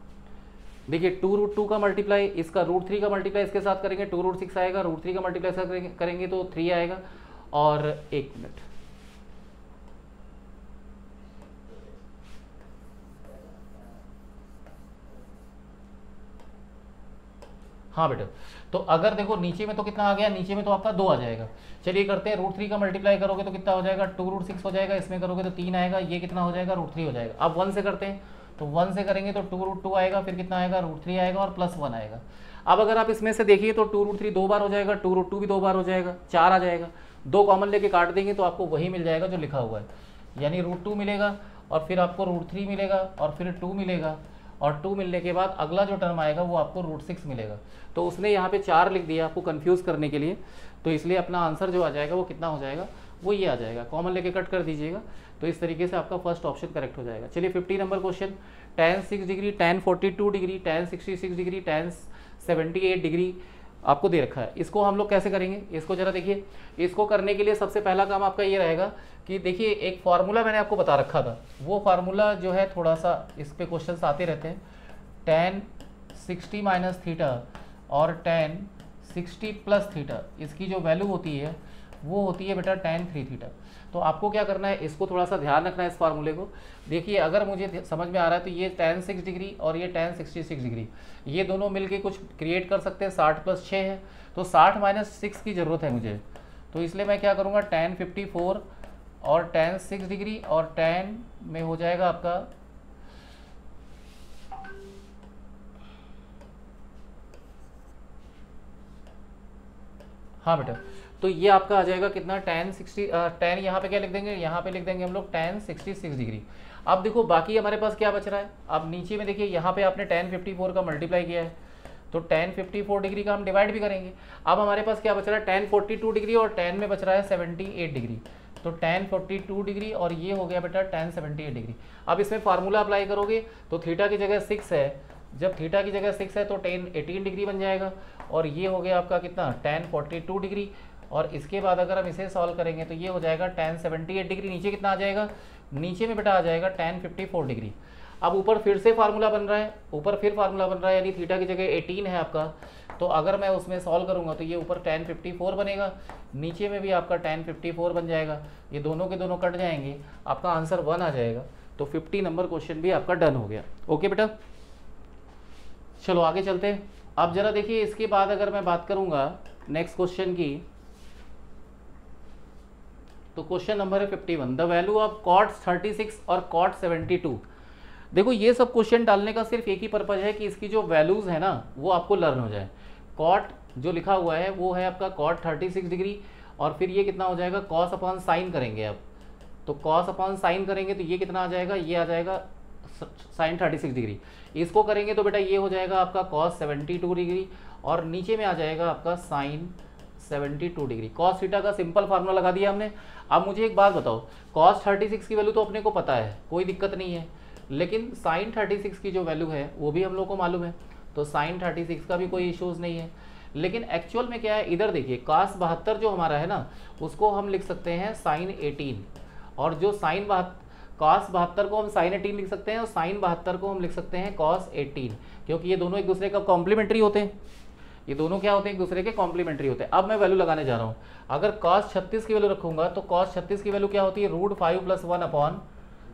देखिए टू रूट टू का मल्टीप्लाई, इसका रूट थ्री का मल्टीप्लाई इसके साथ करेंगे, टू रूट सिक्स आएगा, रूट थ्री का मल्टीप्लाई करेंगे तो थ्री आएगा। और एक मिनट, हाँ बेटा, तो अगर देखो नीचे में तो कितना आ गया, नीचे में तो आपका दो आ जाएगा। चलिए करते हैं, रूट थ्री का मल्टीप्लाई करोगे तो कितना हो जाएगा, टू रूट सिक्स हो जाएगा, इसमें करोगे तो तीन आएगा, ये कितना हो जाएगा, रूट थ्री हो जाएगा। अब वन से करते हैं, तो वन से करेंगे तो टू रूट टू आएगा, फिर कितना आएगा, रूट थ्री आएगा और प्लस वन आएगा। अब अगर आप इसमें से देखिए तो टू रूट थ्री दो बार हो जाएगा, टू रूट टू भी दो बार हो जाएगा, चार आ जाएगा, दो कॉमन लेके काट देंगे तो आपको वही मिल जाएगा जो लिखा हुआ है, यानी रूट टू मिलेगा और फिर आपको रूट थ्री मिलेगा और फिर टू मिलेगा और टू मिलने के बाद अगला जो टर्म आएगा वो आपको रूट सिक्स मिलेगा। तो उसने यहाँ पे चार लिख दिया आपको कंफ्यूज करने के लिए, तो इसलिए अपना आंसर जो आ जाएगा वो कितना हो जाएगा, वो ये आ जाएगा, कॉमन लेके कट कर दीजिएगा। तो इस तरीके से आपका फर्स्ट ऑप्शन करेक्ट हो जाएगा। चलिए fifty number question, tan six degree, tan forty two degree, tan sixty six degree, tan seventy eight degree आपको दे रखा है। इसको हम लोग कैसे करेंगे, इसको जरा देखिए। इसको करने के लिए सबसे पहला काम आपका ये रहेगा कि देखिए एक फार्मूला मैंने आपको बता रखा था, वो फार्मूला जो है थोड़ा सा इस पे क्वेश्चन आते रहते हैं। टेन सिक्सटी माइनस थीटा और टेन सिक्सटी प्लस थीटा, इसकी जो वैल्यू होती है वो होती है बेटा टेन थ्री थीटा। तो आपको क्या करना है, इसको थोड़ा सा ध्यान रखना है इस फार्मूले को। देखिए अगर मुझे समझ में आ रहा है तो ये टेन सिक्स डिग्री और ये टेन सिक्सटी सिक्स डिग्री, ये दोनों मिलके कुछ क्रिएट कर सकते हैं। साठ प्लस छः है तो साठ माइनस सिक्स की ज़रूरत है मुझे, तो इसलिए मैं क्या करूँगा, टेन फिफ्टी फोर और टेन सिक्स डिग्री और टेन में हो जाएगा आपका हाँ बेटा, तो ये आपका आ जाएगा कितना, टेन सिक्सटी टेन यहाँ पे क्या लिख देंगे, यहाँ पे लिख देंगे हम लोग टेन सिक्सटी सिक्स डिग्री। अब देखो बाकी हमारे पास क्या बच रहा है, अब नीचे में देखिए यहाँ पे आपने टेन फिफ्टी फोर का मल्टीप्लाई किया है तो टेन फिफ्टी फोर डिग्री का हम डिवाइड भी करेंगे। अब हमारे पास क्या बच रहा है, टेन फोर्टी टू डिग्री और टेन में बच रहा है सेवेंटी एट डिग्री, तो टेन फोर्टी टू डिग्री और ये हो गया बेटा टेन सेवेंटी एट डिग्री। अब इसमें फार्मूला अप्लाई करोगे तो थीटा की जगह सिक्स है, जब थीटा की जगह सिक्स है तो टेन एटीन डिग्री बन जाएगा और ये हो गया आपका कितना, टेन फोर्टी टू डिग्री। और इसके बाद अगर हम इसे सॉल्व करेंगे तो ये हो जाएगा टेन सेवेंटी एट डिग्री, नीचे कितना आ जाएगा, नीचे में बेटा आ जाएगा टेन फिफ्टी फोर डिग्री। अब ऊपर फिर से फार्मूला बन रहा है, ऊपर फिर फार्मूला बन रहा है, यानी थीटा की जगह एटीन है आपका, तो अगर मैं उसमें सॉल्व करूंगा तो ये ऊपर टेन फिफ्टी फोर बनेगा, नीचे में भी आपका टेन फिफ्टी फोर बन जाएगा, ये दोनों के दोनों कट जाएंगे, आपका आंसर वन आ जाएगा। तो फिफ्टी नंबर क्वेश्चन भी आपका डन हो गया। ओके बेटा, चलो आगे चलते हैं। अब जरा देखिए इसके बाद अगर मैं बात करूंगा नेक्स्ट क्वेश्चन की, तो क्वेश्चन नंबर है fifty one, the value of cot thirty six और कॉट सेवेंटी टू। देखो ये सब क्वेश्चन डालने का सिर्फ एक ही पर्पज है कि इसकी जो वैल्यूज है ना वो आपको लर्न हो जाए। कॉट जो लिखा हुआ है वो है आपका कॉट थर्टी सिक्स डिग्री और फिर ये कितना हो जाएगा, कॉस अपॉन साइन करेंगे अब, तो कॉस अपॉन साइन करेंगे तो ये कितना आ जाएगा, ये आ जाएगा साइन थर्टी सिक्स डिग्री। इसको करेंगे तो बेटा ये हो जाएगा आपका कॉस सेवेंटी टू डिग्री और नीचे में आ जाएगा आपका sine seventy two degree. Cos theta का सिंपल फार्मूला लगा दिया हमने। अब मुझे एक बात बताओ, कॉस थर्टी सिक्स की वैल्यू तो अपने को पता है, कोई दिक्कत नहीं है, लेकिन साइन थर्टी सिक्स की जो वैल्यू है वो भी हम लोग को मालूम है, तो साइन थर्टी सिक्स का भी कोई इश्यूज नहीं है। लेकिन एक्चुअल में क्या है, इधर देखिए कॉस बहत्तर जो हमारा है ना उसको हम लिख सकते हैं साइन एटीन, और जो साइन बहत्तर कॉस बहत्तर को हम साइन एटीन लिख सकते हैं और साइन बहत्तर को हम लिख सकते हैं कॉस एटीन, क्योंकि ये दोनों एक दूसरे का कॉम्प्लीमेंट्री होते हैं, ये दोनों क्या होते हैं, एक दूसरे के कॉम्प्लीमेंट्री होते हैं। अब मैं वैल्यू लगाने जा रहा हूँ, अगर कॉस छत्तीस की वैल्यू रखूंगा तो कॉस छत्तीस की वैल्यू क्या होती है, root five plus one upon,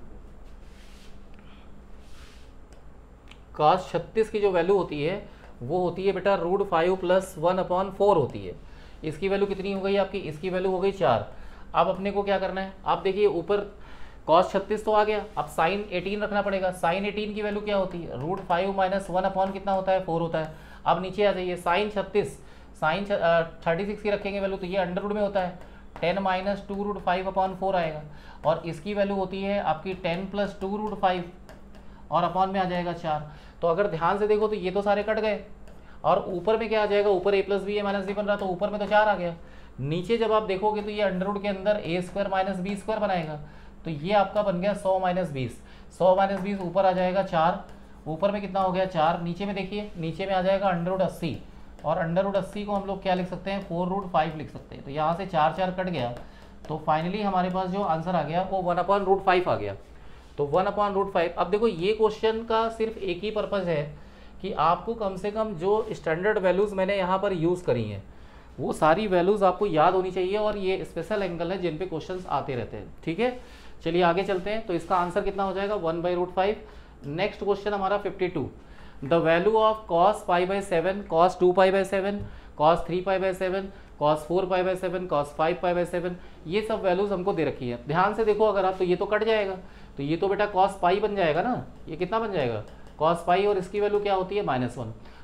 cos छत्तीस की जो वैल्यू होती है वो होती है बेटा root five plus one upon four होती है। इसकी वैल्यू कितनी हो गई आपकी, इसकी वैल्यू हो गई चार। अब अपने को क्या करना है, आप देखिए ऊपर कॉस छत्तीस तो आ गया, अब साइन एटीन रखना पड़ेगा। साइन एटीन की वैल्यू क्या होती है, root five minus one upon कितना होता है, फोर होता है। अब नीचे आ जाइए, साइन छत्तीस साइन थर्टी सिक्स की रखेंगे वैल्यू तो ये अंडर रूट में होता है, ten minus two root five upon four आएगा, और इसकी वैल्यू होती है आपकी ten plus two root five और अपॉन में आ जाएगा चार। तो अगर ध्यान से देखो तो ये तो सारे कट गए, और ऊपर में क्या आ जाएगा, ऊपर A plus B A minus B बन रहा तो ऊपर में तो चार आ गया। नीचे जब आप देखोगे तो ये अंडर रूट के अंदर A square minus B square बनाएगा, तो ये आपका बन गया सौ माइनस बीस, सौ माइनस बीस ऊपर आ जाएगा चार, ऊपर में कितना हो गया चार, नीचे में देखिए नीचे में आ जाएगा अंडर रूट अस्सी, और अंडर रूट अस्सी को हम लोग क्या लिख सकते हैं, फोर रूट फाइव लिख सकते हैं। तो यहाँ से चार चार कट गया, तो फाइनली हमारे पास जो आंसर आ गया वो वन अपॉन रूट फाइव आ गया। तो वन अपॉन रूट फाइव। अब देखो ये क्वेश्चन का सिर्फ एक ही पर्पज़ है कि आपको कम से कम जो स्टैंडर्ड वैल्यूज़ मैंने यहाँ पर यूज़ करी हैं वो सारी वैल्यूज़ आपको याद होनी चाहिए, और ये स्पेशल एंगल है जिन पे क्वेश्चंस आते रहते हैं। ठीक है, चलिए आगे चलते हैं। तो इसका आंसर कितना हो जाएगा, one by root five. Next question हमारा fifty two, the value of cos pi by seven, cos two pi by seven, cos three pi by seven, cos four pi by seven, cos five pi by seven, ये सब values हमको दे रखी है। ध्यान से देखो अगर आप, तो ये तो कट जाएगा, तो ये तो बेटा कॉस पाई बन जाएगा ना, ये कितना बन जाएगा कॉस पाई, और इसकी वैल्यू क्या होती है माइनस वन।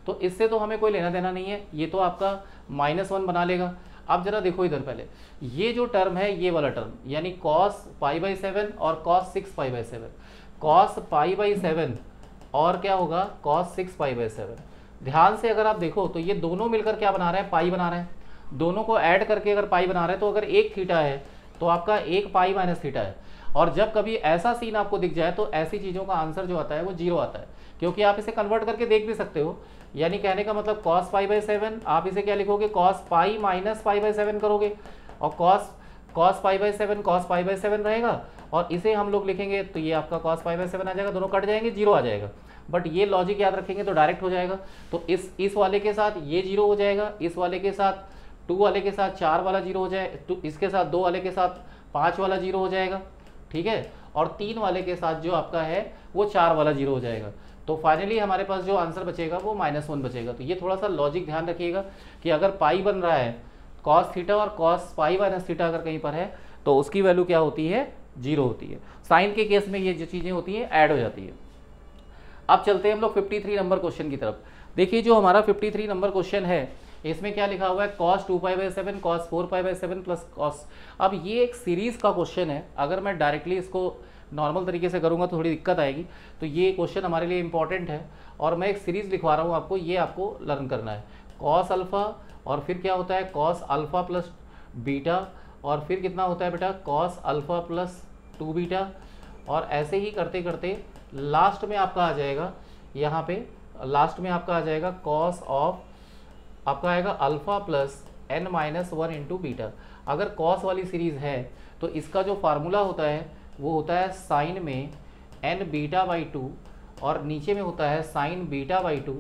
तो इससे तो हमें कोई लेना देना नहीं है, ये तो आपका माइनस वन बना लेगा। अब जरा देखो इधर पहले, ये जो टर्म है ये वाला टर्म यानी कॉस पाई बाई सेवन और cos six pi by seven, cos pi by seven और क्या होगा cos six pi by seven. ध्यान से अगर आप देखो तो ये दोनों मिलकर क्या बना रहे हैं, पाई बना रहे हैं। दोनों को ऐड करके अगर पाई बना रहे हैं तो अगर एक थीटा है तो आपका एक पाई माइनस थीटा है। और जब कभी ऐसा सीन आपको दिख जाए तो ऐसी चीज़ों का आंसर जो आता है वो जीरो आता है, क्योंकि आप इसे कन्वर्ट करके देख भी सकते हो। यानी कहने का मतलब कॉस पाई बाई सेवन आप इसे क्या लिखोगे, cos pi minus pi by seven करोगे, और cos cos pi by seven cos pi by seven रहेगा, और इसे हम लोग लिखेंगे तो ये आपका कॉस पाई बाई सेवन आ जाएगा, दोनों कट जाएंगे, जीरो आ जाएगा। बट ये लॉजिक याद रखेंगे तो डायरेक्ट हो जाएगा। तो इस इस वाले के साथ ये जीरो हो जाएगा, इस वाले के साथ टू वाले के साथ चार वाला जीरो हो जाए, टू इसके साथ दो वाले के साथ पाँच वाला जीरो हो जाएगा, ठीक है, और तीन वाले के साथ जो आपका है वो चार वाला जीरो हो जाएगा। तो फाइनली हमारे पास जो आंसर बचेगा वो माइनस वन बचेगा। तो ये थोड़ा सा लॉजिक ध्यान रखिएगा कि अगर पाई बन रहा है कॉस थीटा और कॉस पाई माइनस थीटा अगर कहीं पर है तो उसकी वैल्यू क्या होती है, जीरो होती है। साइन के केस में ये जो चीज़ें होती हैं ऐड हो जाती है। अब चलते हैं हम लोग तिरेपन नंबर क्वेश्चन की तरफ। देखिए जो हमारा तिरेपन नंबर क्वेश्चन है इसमें क्या लिखा हुआ है, cos two pi by seven cos four pi by seven plus cos. अब ये एक सीरीज का क्वेश्चन है, अगर मैं डायरेक्टली इसको नॉर्मल तरीके से करूँगा तो थोड़ी दिक्कत आएगी। तो ये क्वेश्चन हमारे लिए इंपॉर्टेंट है और मैं एक सीरीज लिखवा रहा हूँ आपको, ये आपको लर्न करना है। कॉस अल्फ़ा और फिर क्या होता है कॉस अल्फ़ा प्लस बीटा, और फिर कितना होता है बेटा cos alpha plus two beta, और ऐसे ही करते करते लास्ट में आपका आ जाएगा, यहाँ पे लास्ट में आपका आ जाएगा कॉस ऑफ आपका आएगा alpha plus N minus one into beta. अगर कॉस वाली सीरीज़ है तो इसका जो फार्मूला होता है वो होता है साइन में एन बीटा बाई टू, और नीचे में होता है साइन बीटा बाई टू।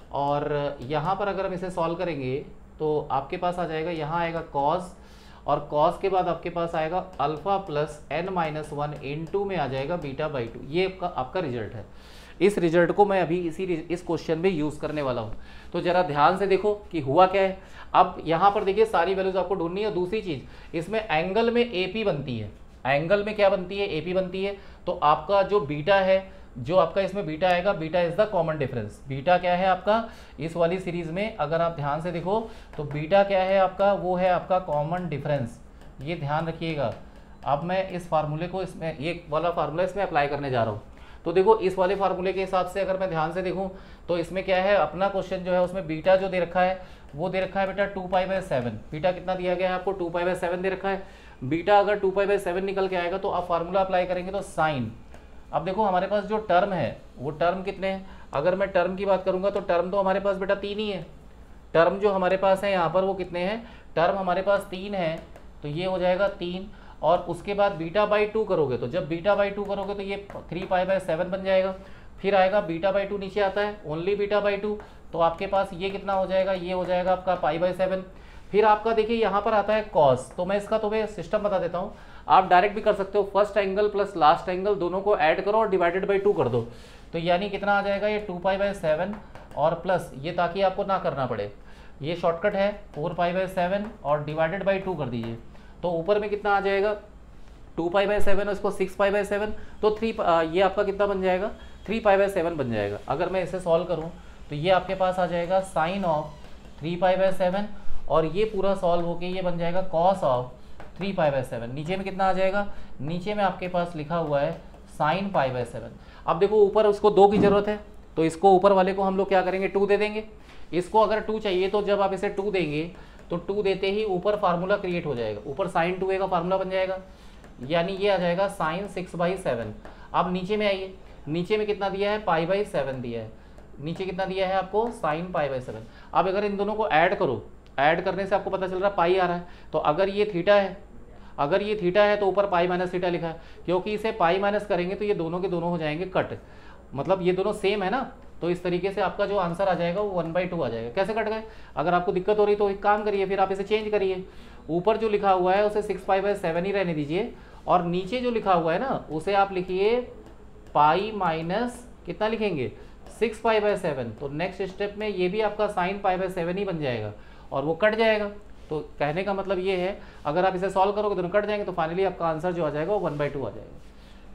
और यहाँ पर अगर हम इसे सॉल्व करेंगे तो आपके पास आ जाएगा, यहाँ आएगा कॉस, और कॉस के बाद आपके पास आएगा alpha plus N minus one in two में आ जाएगा बीटा बाई टू। ये आपका आपका रिजल्ट है। इस रिजल्ट को मैं अभी इसी इस क्वेश्चन में यूज़ करने वाला हूँ। तो ज़रा ध्यान से देखो कि हुआ क्या है। अब यहाँ पर देखिए सारी वैल्यूज आपको ढूंढनी है। दूसरी चीज़ इसमें एंगल में ए पी बनती है, एंगल में क्या बनती है, ए पी बनती है। तो आपका जो बीटा है, जो आपका इसमें बीटा आएगा, beta is the common difference. Beta क्या है आपका इस वाली सीरीज में, अगर आप ध्यान से देखो तो बीटा क्या है आपका, वो है आपका कॉमन डिफरेंस। ये ध्यान रखिएगा। अब मैं इस फार्मूले को इसमें, ये वाला फार्मूला इसमें अप्लाई करने जा रहा हूँ। तो देखो इस वाले फार्मूले के हिसाब से अगर मैं ध्यान से देखूँ तो इसमें क्या है, अपना क्वेश्चन जो है उसमें बीटा जो दे रखा है वो दे रखा है बेटा two pi by seven. Beta कितना दिया गया है आपको, टू पाई बाई सेवन दे रखा है। बीटा अगर टू पाई बाई सेवन निकल के आएगा तो आप फार्मूला अप्लाई करेंगे तो साइन। अब देखो हमारे पास जो टर्म है वो टर्म कितने हैं, अगर मैं टर्म की बात करूंगा तो टर्म तो हमारे पास बेटा तीन ही है। टर्म जो हमारे पास है यहाँ पर वो कितने हैं, टर्म हमारे पास तीन है। तो ये हो जाएगा तीन, और उसके बाद बीटा बाई टू करोगे तो जब बीटा बाई टू करोगे तो ये थ्री पाई बाई सेवन बन जाएगा। फिर आएगा बीटा बाई टू नीचे आता है, ओनली बीटा बाई टू, तो आपके पास ये कितना हो जाएगा, ये हो जाएगा आपका पाई बाई सेवन। फिर आपका देखिए यहाँ पर आता है कॉस। तो मैं इसका तुम्हें सिस्टम बता देता हूँ, आप डायरेक्ट भी कर सकते हो। First angle plus last angle दोनों को ऐड करो और डिवाइडेड बाई टू कर दो। तो यानी कितना आ जाएगा, ये टू पाई बाई सेवन और प्लस ये, ताकि आपको ना करना पड़े, ये शॉर्टकट है फोर पाई बाई सेवन और डिवाइडेड बाई टू कर दीजिए। तो ऊपर में कितना आ जाएगा, टू पाई बाई सेवन और इसको सिक्स पाई बाई सेवन, तो थ्री, ये आपका कितना बन जाएगा, थ्री पाई बाई सेवन बन जाएगा। अगर मैं इसे सॉल्व करूँ तो ये आपके पास आ जाएगा sine of three pi by seven, और ये पूरा सॉल्व होके ये बन जाएगा cos of three pi by seven. नीचे में कितना आ जाएगा, नीचे में आपके पास लिखा हुआ है साइन पाई बाई सेवन। अब देखो ऊपर उसको दो की जरूरत है तो इसको ऊपर वाले को हम लोग क्या करेंगे, टू दे देंगे। इसको अगर टू चाहिए तो जब आप इसे टू देंगे तो टू देते ही ऊपर फार्मूला क्रिएट हो जाएगा, ऊपर साइन टू ए का फार्मूला बन जाएगा, यानी ये आ जाएगा साइन सिक्स बाई सेवन। अब नीचे में आइए, नीचे में कितना दिया है, पाई बाई सेवन दिया है, नीचे कितना दिया है आपको, साइन पाई बाई सेवन। अब अगर इन दोनों को ऐड करो, ऐड करने से आपको पता चल रहा है पाई आ रहा है। तो अगर ये थीटा है, अगर ये थीटा है तो ऊपर पाई माइनस थीटा लिखा है, क्योंकि इसे पाई माइनस करेंगे तो ये दोनों के दोनों हो जाएंगे कट, मतलब ये दोनों सेम है ना। तो इस तरीके से आपका जो आंसर आ जाएगा वो वन बाई टू आ जाएगा। कैसे कट गए, अगर आपको दिक्कत हो रही तो एक काम करिए, फिर आप इसे चेंज करिए, ऊपर जो लिखा हुआ है उसे सिक्स पाई बाई सेवन ही रहने दीजिए, और नीचे जो लिखा हुआ है ना उसे आप लिखिए पाई माइनस कितना लिखेंगे, सिक्स पाई बाई सेवन। तो नेक्स्ट स्टेप में ये भी आपका साइन पाई बाई सेवन ही बन जाएगा और वो कट जाएगा। तो कहने का मतलब ये है, अगर आप इसे सॉल्व करोगे दोनों कट जाएंगे तो फाइनली आपका आंसर जो आ जाएगा वो वन बाई टू आ जाएगा।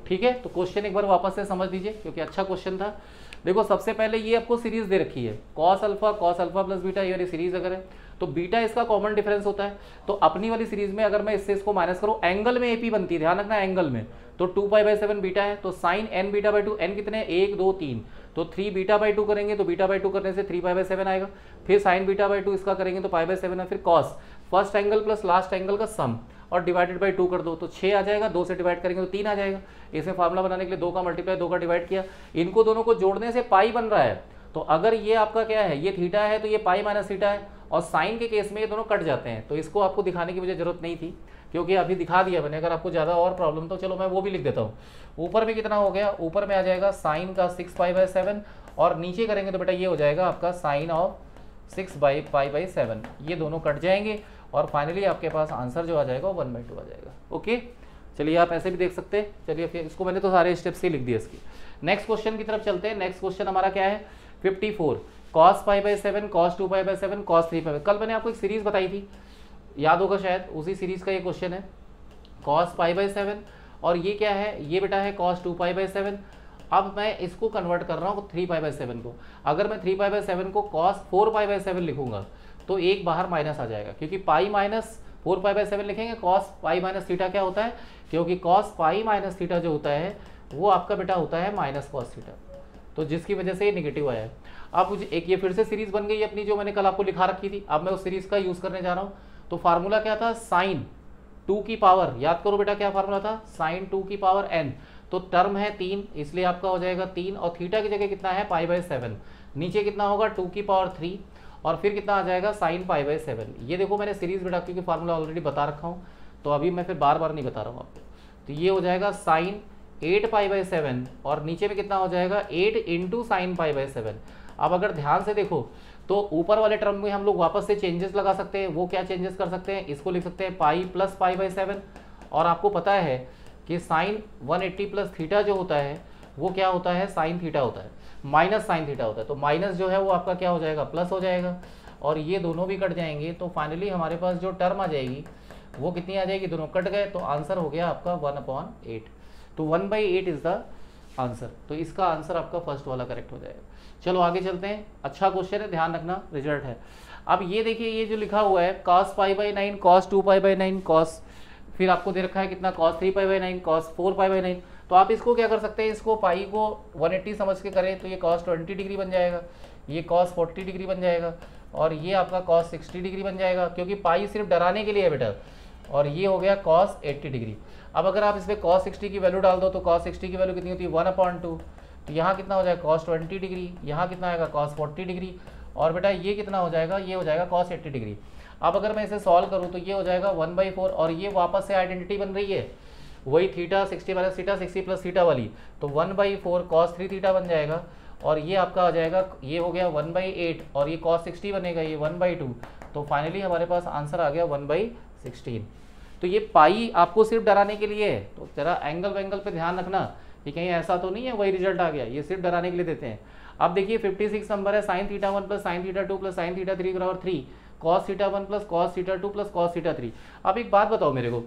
ठीक है, तो क्वेश्चन एक बार वापस से समझ लीजिए क्योंकि अच्छा क्वेश्चन था। देखो सबसे पहले ये आपको सीरीज दे रखी है cos alpha cos alpha plus beta, ये वाली सीरीज अगर है तो बीटा इसका कॉमन डिफरेंस होता है। तो अपनी वाली सीरीज में अगर मैं इससे इसको माइनस करूँ, एंगल में एपी बनती है, ध्यान रखना एंगल में, तो two pi by seven beta है, तो sine N beta by two, N कितने हैं एक दो तीन, तो थ्री बीटा बाई टू करेंगे तो बीटा बाई टू करने से थ्री पाई बाई सेवन आएगा, फिर साइन बीटा बाई टू इसका करेंगे तो पाई बाई सेवन है, फिर cos first angle plus last angle का सम और डिवाइडेड बाई टू कर दो तो छः आ जाएगा, दो से डिवाइड करेंगे तो तीन आ जाएगा। इसमें फार्मूला बनाने के लिए दो का मल्टीप्लाई दो का डिवाइड किया, इनको दोनों को जोड़ने से पाई बन रहा है। तो अगर ये आपका क्या है, ये थीटा है तो ये पाई माइनस थीटा है, और साइन के केस में ये दोनों कट जाते हैं। तो इसको आपको दिखाने की मुझे जरूरत नहीं थी क्योंकि अभी दिखा दिया मैंने। अगर आपको ज़्यादा और प्रॉब्लम तो चलो मैं वो भी लिख देता हूँ। ऊपर में कितना हो गया, ऊपर में आ जाएगा साइन का सिक्स पाई बाई सेवन, और नीचे करेंगे तो बेटा ये हो जाएगा आपका sine of six by pi by seven, ये दोनों कट जाएंगे और फाइनली आपके पास आंसर जो आ जाएगा वो वन बाई टू आ जाएगा। ओके, चलिए आप ऐसे भी देख सकते हैं। चलिए फिर इसको मैंने तो सारे स्टेप्स ही लिख दिए इसकी। नेक्स्ट क्वेश्चन की तरफ चलते हैं। नेक्स्ट क्वेश्चन हमारा क्या है, fifty four, cos pi by seven cos two pi by seven cos three pi. कल मैंने आपको एक सीरीज बताई थी, याद होगा शायद, उसी सीरीज का ये क्वेश्चन है, कॉस पाई बाई सेवन, और ये क्या है, ये बेटा है cos two pi by seven. अब मैं इसको कन्वर्ट कर रहा हूँ थ्री पाई बाई सेवन को। अगर मैं थ्री पाई बाई सेवन को cos four pi by seven लिखूंगा तो एक बाहर माइनस आ जाएगा, क्योंकि pi minus four pi by seven लिखेंगे, कॉस पाई माइनस थीटा क्या होता है, क्योंकि कॉस पाई माइनस थीटा जो होता है वो आपका बेटा होता है माइनस कॉस थीटा, तो जिसकी वजह से ये निगेटिव आया है। अब मुझे एक ये फिर से सीरीज बन गई अपनी जो मैंने कल आपको लिखा रखी थी, अब मैं उस सीरीज का यूज करने जा रहा हूँ। तो फार्मूला क्या था, साइन टू की पावर, याद करो बेटा क्या फार्मूला था, साइन टू की पावर एन, तो टर्म है तीन इसलिए आपका हो जाएगा तीन, और थीटा की जगह कितना है पाई बाई सेवन, नीचे कितना होगा टू की पावर थ्री, और फिर कितना आ जाएगा साइन पाई बाई सेवन। ये देखो मैंने सीरीज बेटा क्योंकि फार्मूला ऑलरेडी बता रखा हूँ तो अभी मैं फिर बार बार नहीं बता रहा हूँ आपको। तो ये हो जाएगा sine eight pi by seven, और नीचे में कितना हो जाएगा eight into sine pi by seven. अब अगर ध्यान से देखो तो ऊपर वाले टर्म में हम लोग वापस से चेंजेस लगा सकते हैं। वो क्या चेंजेस कर सकते हैं, इसको लिख सकते हैं pi plus pi by seven, और आपको पता है कि sine one eighty plus theta जो होता है वो क्या होता है, साइन थीटा होता है, माइनस साइन थीटा होता है। तो माइनस जो है वो आपका क्या हो जाएगा, प्लस हो जाएगा, और ये दोनों भी कट जाएंगे। तो फाइनली हमारे पास जो टर्म आ जाएगी वो कितनी आ जाएगी, दोनों कट गए, तो आंसर हो गया आपका वन अपॉन एट। तो one by eight is the answer. तो इसका आंसर आपका फर्स्ट वाला करेक्ट हो जाएगा। चलो आगे चलते हैं। अच्छा क्वेश्चन है, ध्यान रखना, रिजल्ट है। अब ये देखिए ये जो लिखा हुआ है cos pi by nine cos two pi by nine cos, फिर आपको दे रखा है कितना cos three pi by nine cos four pi by nine. तो आप इसको क्या कर सकते हैं, इसको पाई को वन एट्टी समझ के करें तो ये कॉस ट्वेंटी डिग्री बन जाएगा, ये कॉस फोर्टी डिग्री बन जाएगा, और ये आपका कॉस सिक्सटी डिग्री बन जाएगा, क्योंकि पाई सिर्फ डराने के लिए है बेटा, और ये हो गया कॉस एट्टी डिग्री। अब अगर आप इसमें कॉस सिक्सटी की वैल्यू डाल दो तो कॉस सिक्सटी की वैल्यू कितनी होती है, वन अपॉन टू, तो यहाँ कितना हो जाएगा कॉस ट्वेंटी डिग्री, यहाँ कितना आएगा कॉस फोर्टी डिग्री, और बेटा ये कितना हो जाएगा, ये हो जाएगा कॉस एट्टी डिग्री। अब अगर मैं इसे सॉल्व करूँ तो ये हो जाएगा वन बाई फोर, और ये वापस से आइडेंटिटी बन रही है वही theta sixty minus theta sixty plus theta वाली, तो one by four cos three theta बन जाएगा, और ये आपका आ जाएगा, ये हो गया वन बाई एट, और ये कॉस सिक्सटी बनेगा, ये वन बाई टू, तो फाइनली हमारे पास आंसर आ गया वन बाई सिक्सटीन। तो ये पाई आपको सिर्फ डराने के लिए है, तो जरा एंगल वैंगल पे ध्यान रखना कि कहीं ऐसा तो नहीं है वही रिजल्ट आ गया, ये सिर्फ डराने के लिए देते हैं। अब देखिए फिफ्टी सिक्स नंबर है, sine theta one plus sine theta two plus sine theta three बराबर three, cos theta one plus cos theta two plus cos theta three. अब एक बात बताओ मेरे को,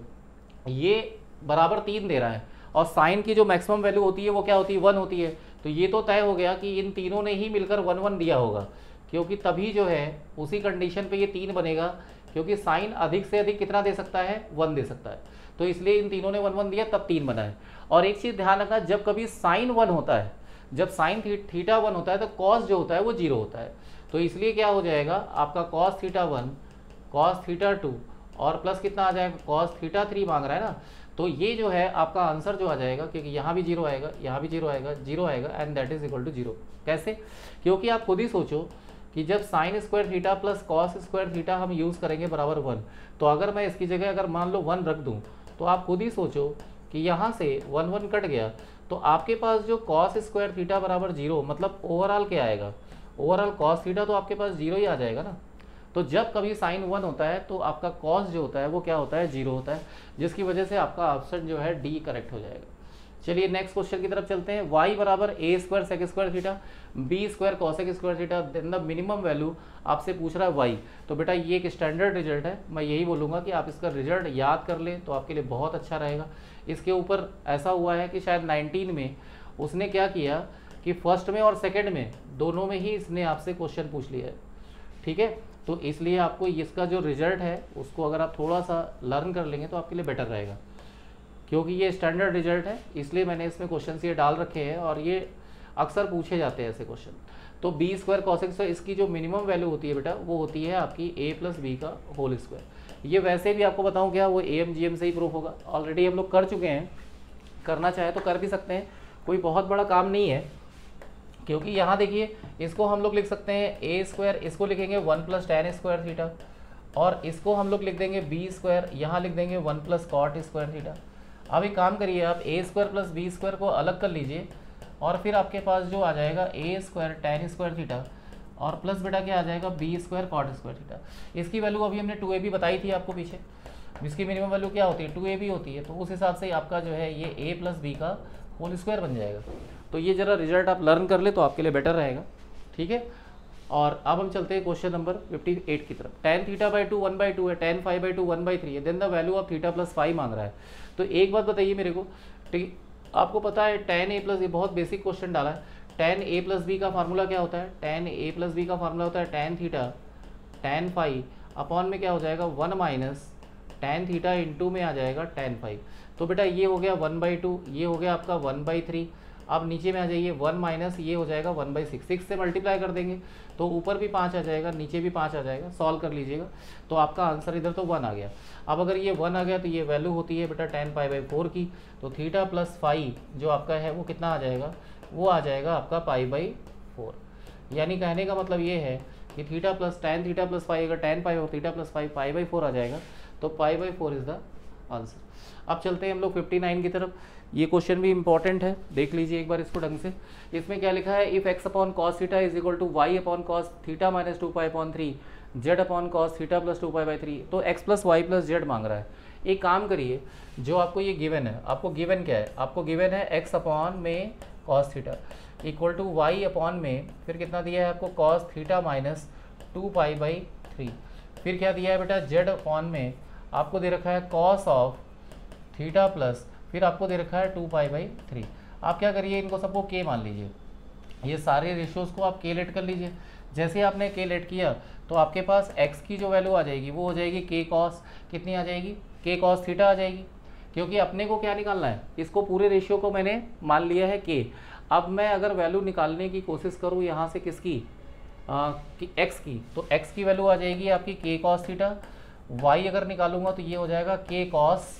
ये बराबर तीन दे रहा है और साइन की जो मैक्सिमम वैल्यू होती है वो क्या होती है, वन होती है, तो ये तो तय हो गया कि इन तीनों ने ही मिलकर वन वन दिया होगा, क्योंकि तभी जो है उसी कंडीशन पे ये तीन बनेगा, क्योंकि साइन अधिक से अधिक कितना दे सकता है, वन दे सकता है, तो इसलिए इन तीनों ने वन वन दिया तब तीन बना है। और एक चीज़ ध्यान रखना, जब कभी साइन वन होता है, जब साइन थी, थीटा वन होता है तो कॉस जो होता है वो जीरो होता है, तो इसलिए क्या हो जाएगा आपका cos theta one cos theta two और प्लस कितना आ जाएगा कॉस थीटा थ्री मांग रहा है ना, तो ये जो है आपका आंसर जो आ जाएगा, क्योंकि यहाँ भी जीरो आएगा, यहाँ भी जीरो आएगा, जीरो आएगा, and that is equal to zero. कैसे, क्योंकि आप खुद ही सोचो कि जब sine square theta plus cos square theta हम यूज़ करेंगे बराबर वन, तो अगर मैं इसकी जगह अगर मान लो वन रख दूँ, तो आप खुद ही सोचो कि यहाँ से वन वन कट गया, तो आपके पास जो कॉस स्क्वायर थीटा बराबर जीरो, मतलब ओवरऑल क्या आएगा, ओवरऑल कॉस थीटा तो आपके पास जीरो ही आ जाएगा ना। तो जब कभी साइन वन होता है तो आपका कॉस जो होता है वो क्या होता है, जीरो होता है, जिसकी वजह से आपका ऑप्शन जो है डी करेक्ट हो जाएगा। चलिए नेक्स्ट क्वेश्चन की तरफ चलते हैं। y बराबर A square sec square theta B square cosec square theta, then the minimum value आपसे पूछ रहा है y। तो बेटा ये एक स्टैंडर्ड रिजल्ट है, मैं यही बोलूँगा कि आप इसका रिजल्ट याद कर लें तो आपके लिए बहुत अच्छा रहेगा। इसके ऊपर ऐसा हुआ है कि शायद नाइनटीन में उसने क्या किया कि फर्स्ट में और सेकेंड में दोनों में ही इसने आपसे क्वेश्चन पूछ लिया है, ठीक है। तो इसलिए आपको इसका जो रिजल्ट है उसको अगर आप थोड़ा सा लर्न कर लेंगे तो आपके लिए बेटर रहेगा, क्योंकि ये स्टैंडर्ड रिजल्ट है, इसलिए मैंने इसमें क्वेश्चन ये डाल रखे हैं और ये अक्सर पूछे जाते हैं ऐसे क्वेश्चन। तो बी स्क्वायर कॉसेक स्क्वायर, इसकी जो मिनिमम वैल्यू होती है बेटा वो होती है आपकी ए प्लस बी का होल स्क्वायर। ये वैसे भी आपको बताऊं क्या, वो ए एम जी एम से ही प्रूफ होगा, ऑलरेडी हम लोग कर चुके हैं, करना चाहे तो कर भी सकते हैं, कोई बहुत बड़ा काम नहीं है। क्योंकि यहाँ देखिए इसको हम लोग लिख सकते हैं ए स्क्वायर, इसको लिखेंगे one plus tan square theta, और इसको हम लोग लिख देंगे बी स्क्वायर, यहाँ लिख देंगे one plus cot square theta. अब एक काम करिए, आप A square plus B square को अलग कर लीजिए और फिर आपके पास जो आ जाएगा A square tan square theta और प्लस बेटा क्या आ जाएगा B square cot square theta. इसकी वैल्यू अभी हमने टू ए बी बताई थी आपको पीछे, इसकी मिनिमम वैल्यू क्या होती है टू ए बी होती है, तो उस हिसाब से आपका जो है ये ए प्लस बी का होल स्क्वायर बन जाएगा। तो ये जरा रिजल्ट आप लर्न कर ले तो आपके लिए बेटर रहेगा, ठीक है। और अब हम चलते हैं क्वेश्चन नंबर फिफ्टी एट की तरफ। Tan theta by two one by two है, tan five by two one by three है, then the value of theta plus five मांग रहा है। तो एक बात बताइए मेरे को, ठीक, आपको पता है टेन ए प्लस, ये बहुत बेसिक क्वेश्चन डाला है, टेन ए प्लस बी का फार्मूला क्या होता है, टेन ए प्लस बी का फार्मूला होता है tan theta tan five upon में क्या हो जाएगा one minus tan theta into में आ जाएगा टेन फाइव। तो बेटा ये हो गया वन बाई टू, ये हो गया आपका वन बाई थ्री। अब नीचे में आ जाइए वन माइनस ये हो जाएगा वन बाई सिक्स, सिक्स से मल्टीप्लाई कर देंगे तो ऊपर भी पाँच आ जाएगा नीचे भी पाँच आ जाएगा, सॉल्व कर लीजिएगा तो आपका आंसर इधर तो वन आ गया। अब अगर ये वन आ गया तो ये वैल्यू होती है बेटा टेन पाई बाई फोर की, तो थीटा प्लस फाइव जो आपका है वो कितना आ जाएगा, वो आ जाएगा आपका पाई बाई फोर। यानी कहने का मतलब ये है कि theta plus tan theta plus five, अगर टेन पाई हो theta plus five pi by four आ जाएगा, तो pi by four is the answer. अब चलते हैं हम लोग फिफ्टी नाइन की तरफ। ये क्वेश्चन भी इंपॉर्टेंट है, देख लीजिए एक बार इसको ढंग से। इसमें क्या लिखा है, if X upon cos theta is equal to Y upon cos theta minus two pi upon three Z upon cos theta plus two pi by three, तो X plus Y plus Z मांग रहा है। एक काम करिए, जो आपको ये गिवन है, आपको गिवन क्या है, आपको गिवन है एक्स अपॉन में cos theta equal to Y upon में फिर कितना दिया है आपको cos theta minus two pi by three, फिर क्या दिया है बेटा जेड अपॉन में आपको दे रखा है कॉस ऑफ थीटा प्लस, फिर आपको दे रखा है टू पाई बाई थ्री। आप क्या करिए, इनको सबको के मान लीजिए, ये सारे रेशियोज़ को आप के लेट कर लीजिए। जैसे आपने के लेट किया तो आपके पास x की जो वैल्यू आ जाएगी वो हो जाएगी के कॉस, कितनी आ जाएगी, के कॉस थीटा आ जाएगी, क्योंकि अपने को क्या निकालना है, इसको पूरे रेशियो को मैंने मान लिया है के। अब मैं अगर वैल्यू निकालने की कोशिश करूँ यहाँ से किसकी, आ, कि x की, तो x की वैल्यू आ जाएगी आपकी के कॉस थीटा, y अगर निकालूंगा तो ये हो जाएगा के कॉस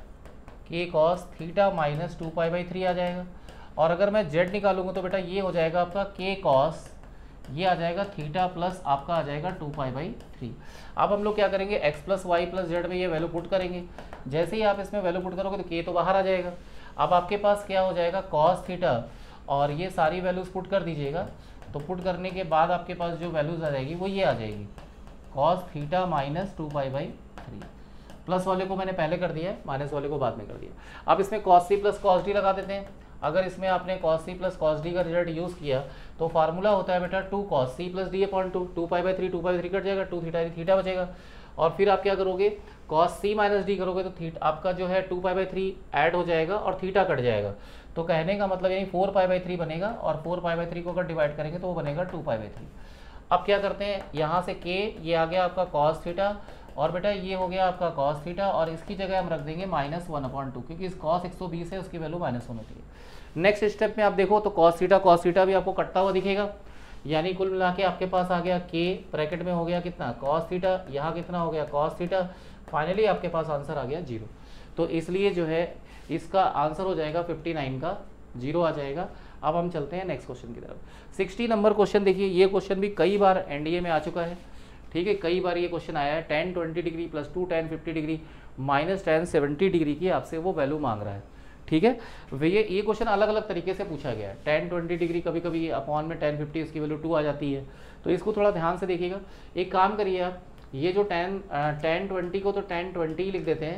के cos theta minus two pi by three आ जाएगा, और अगर मैं z निकालूंगा तो बेटा ये हो जाएगा आपका के कॉस, ये आ जाएगा थीटा प्लस आपका आ जाएगा टू पाई बाई थ्री। अब हम लोग क्या करेंगे, x plus Y plus Z में ये वैल्यू पुट करेंगे। जैसे ही आप इसमें वैल्यू पुट करोगे तो के तो बाहर आ जाएगा। अब आपके पास क्या हो जाएगा कॉस थीटा, और ये सारी वैल्यूज पुट कर दीजिएगा, तो पुट करने के बाद आपके पास जो वैल्यूज आ जाएगी वो ये आ जाएगी cos theta minus two pi by three. Plus वाले को मैंने पहले कर दिया है, माइनस वाले को बाद में कर दिया। अब इसमें cos C plus cos D लगा देते हैं। अगर इसमें आपने cos C plus cos D का रिजल्ट यूज़ किया तो फार्मूला होता है बेटा two cos C plus D upon two, two pi by three, two pi by three cut जाएगा, टू थीटा थीटा बचेगा, और फिर आप क्या करोगे कॉस सी माइनस डी करोगे तो थीटा आपका जो है two pi by three add हो जाएगा और थीटा कट जाएगा। तो कहने का मतलब यानी फोर पाई बाई थ्री बनेगा, और फोर पाई बाई थ्री को अगर डिवाइड करेंगे तो वो बनेगा टू पाई बाई थ्री। अब क्या करते हैं, यहाँ से के ये आ गया आपका कॉस थीटा, और बेटा ये हो गया आपका कॉस थीटा, और इसकी जगह हम रख देंगे माइनस वन अपॉन टू, क्योंकि इस कॉस एक सौ बीस है उसकी वैल्यू माइनस वन होती है। नेक्स्ट स्टेप में आप देखो तो कॉस थीटा कॉस थीटा भी आपको कटता हुआ दिखेगा, यानी कुल मिला के आपके पास आ गया के ब्रैकेट में हो गया कितना कॉस थीटा, यहाँ कितना हो गया कॉस थीटा, फाइनली आपके पास आंसर आ गया जीरो। तो इसलिए जो है इसका आंसर हो जाएगा फिफ्टी नाइन का जीरो आ जाएगा। अब हम चलते हैं नेक्स्ट क्वेश्चन की तरफ। सिक्सटी नंबर क्वेश्चन देखिए, ये क्वेश्चन भी कई बार एनडीए में आ चुका है, ठीक है, कई बार ये क्वेश्चन आया है। Tan twenty degree plus two tan fifty degree minus tan seventy degree की आपसे वो वैल्यू मांग रहा है, ठीक है। भैया ये क्वेश्चन अलग अलग तरीके से पूछा गया है। टेन ट्वेंटी डिग्री कभी कभी अपॉन में टेन फिफ्टी इसकी वैल्यू टू आ जाती है, तो इसको थोड़ा ध्यान से देखिएगा। एक काम करिए आप, ये जो टेन टेन ट्वेंटी को तो टेन ट्वेंटी लिख देते हैं,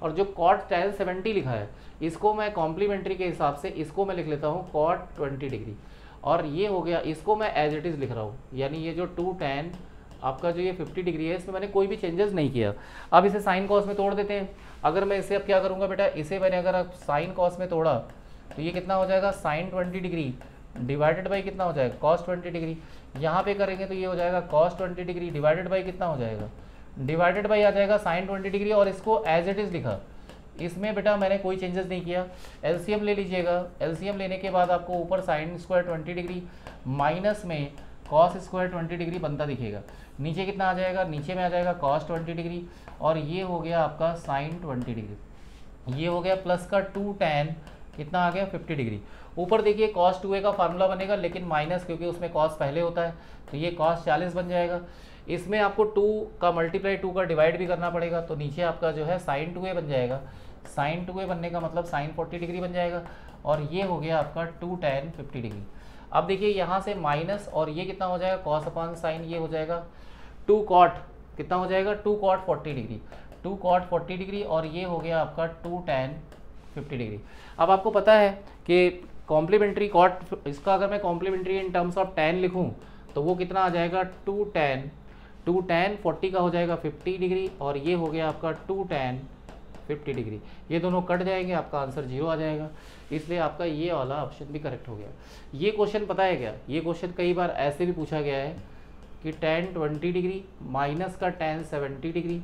और जो कॉट टेन सेवेंटी लिखा है इसको मैं कॉम्प्लीमेंट्री के हिसाब से इसको मैं लिख लेता हूँ कॉट ट्वेंटी डिग्री, और ये हो गया, इसको मैं एज इट इज़ लिख रहा हूँ, यानी ये जो टू टेन आपका जो ये फिफ्टी डिग्री है इसमें मैंने कोई भी चेंजेस नहीं किया। अब इसे साइन कॉस में तोड़ देते हैं। अगर मैं इसे अब क्या करूँगा बेटा, इसे मैंने अगर साइन कॉस में तोड़ा तो ये कितना हो जाएगा, sine twenty degree divided by कितना हो जाएगा, कॉस ट्वेंटी डिग्री। यहाँ पे करेंगे तो ये हो जाएगा cos twenty degree divided by कितना हो जाएगा, डिवाइडेड बाई आ जाएगा साइन ट्वेंटी डिग्री, और इसको एज इट इज़ लिखा। इसमें बेटा मैंने कोई चेंजेस नहीं किया। एलसीएम ले लीजिएगा, एलसीएम लेने के बाद आपको ऊपर sine square twenty degree minus में कॉस स्क्वायर ट्वेंटी डिग्री बनता दिखेगा। नीचे कितना आ जाएगा, नीचे में आ जाएगा कॉस ट्वेंटी डिग्री, और ये हो गया आपका साइन ट्वेंटी डिग्री। ये हो गया प्लस का टू टेन कितना आ गया, फिफ्टी डिग्री। ऊपर देखिए कॉस टू ए का फार्मूला बनेगा, लेकिन माइनस क्योंकि उसमें कॉस पहले होता है तो ये कॉस चालीस बन जाएगा। इसमें आपको टू का मल्टीप्लाई टू का डिवाइड भी करना पड़ेगा, तो नीचे आपका जो है साइन टू ए बन जाएगा। साइन टू ए बनने का मतलब साइन फोर्टी डिग्री बन जाएगा, और ये हो गया आपका टू टेन फिफ्टी डिग्री। अब देखिए यहाँ से माइनस, और ये कितना हो जाएगा कॉस अपॉन साइन, ये हो जाएगा टू कॉट कितना हो जाएगा, two cot forty degree, two cot forty degree, और ये हो गया आपका टू टेन फिफ्टी डिग्री। अब आपको पता है कि कॉम्प्लीमेंट्री कॉट, इसका अगर मैं complementary in terms of tan लिखूं तो वो कितना आ जाएगा, two tan two tan forty का हो जाएगा फिफ्टी डिग्री, और ये हो गया आपका टू टेन फिफ्टी डिग्री। ये दोनों कट जाएंगे, आपका आंसर जीरो आ जाएगा, इसलिए आपका ये वाला ऑप्शन भी करेक्ट हो गया। ये क्वेश्चन पता है क्या, ये क्वेश्चन कई बार ऐसे भी पूछा गया है कि टेन ट्वेंटी डिग्री माइनस का टेन सेवेंटी डिग्री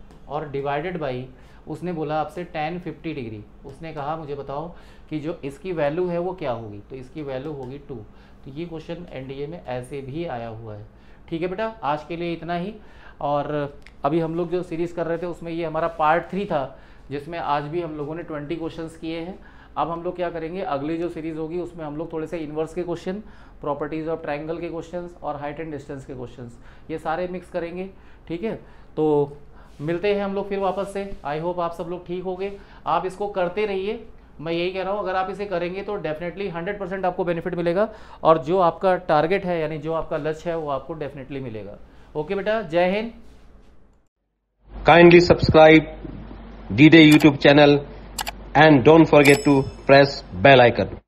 और डिवाइडेड बाई, उसने बोला आपसे टेन फिफ्टी डिग्री, उसने कहा मुझे बताओ कि जो इसकी वैल्यू है वो क्या होगी, तो इसकी वैल्यू होगी टू। तो ये क्वेश्चन एनडीए में ऐसे भी आया हुआ है। ठीक है बेटा, आज के लिए इतना ही। और अभी हम लोग जो सीरीज़ कर रहे थे उसमें ये हमारा पार्ट थ्री था, जिसमें आज भी हम लोगों ने ट्वेंटी क्वेश्चंस किए हैं। अब हम लोग क्या करेंगे, अगली जो सीरीज़ होगी उसमें हम लोग थोड़े से इन्वर्स के क्वेश्चन, प्रॉपर्टीज़ ऑफ ट्रायंगल के क्वेश्चंस और हाइट एंड डिस्टेंस के क्वेश्चंस, ये सारे मिक्स करेंगे। ठीक है, तो मिलते हैं हम लोग फिर वापस से। आई होप आप सब लोग ठीक हो गए। आप इसको करते रहिए, मैं यही कह रहा हूँ, अगर आप इसे करेंगे तो डेफिनेटली हंड्रेड परसेंट आपको बेनिफिट मिलेगा, और जो आपका टारगेट है यानी जो आपका लक्ष्य है वो आपको डेफिनेटली मिलेगा। ओके बेटा, जय Hind. Kindly subscribe D-Day YouTube channel and don't forget to press bell icon.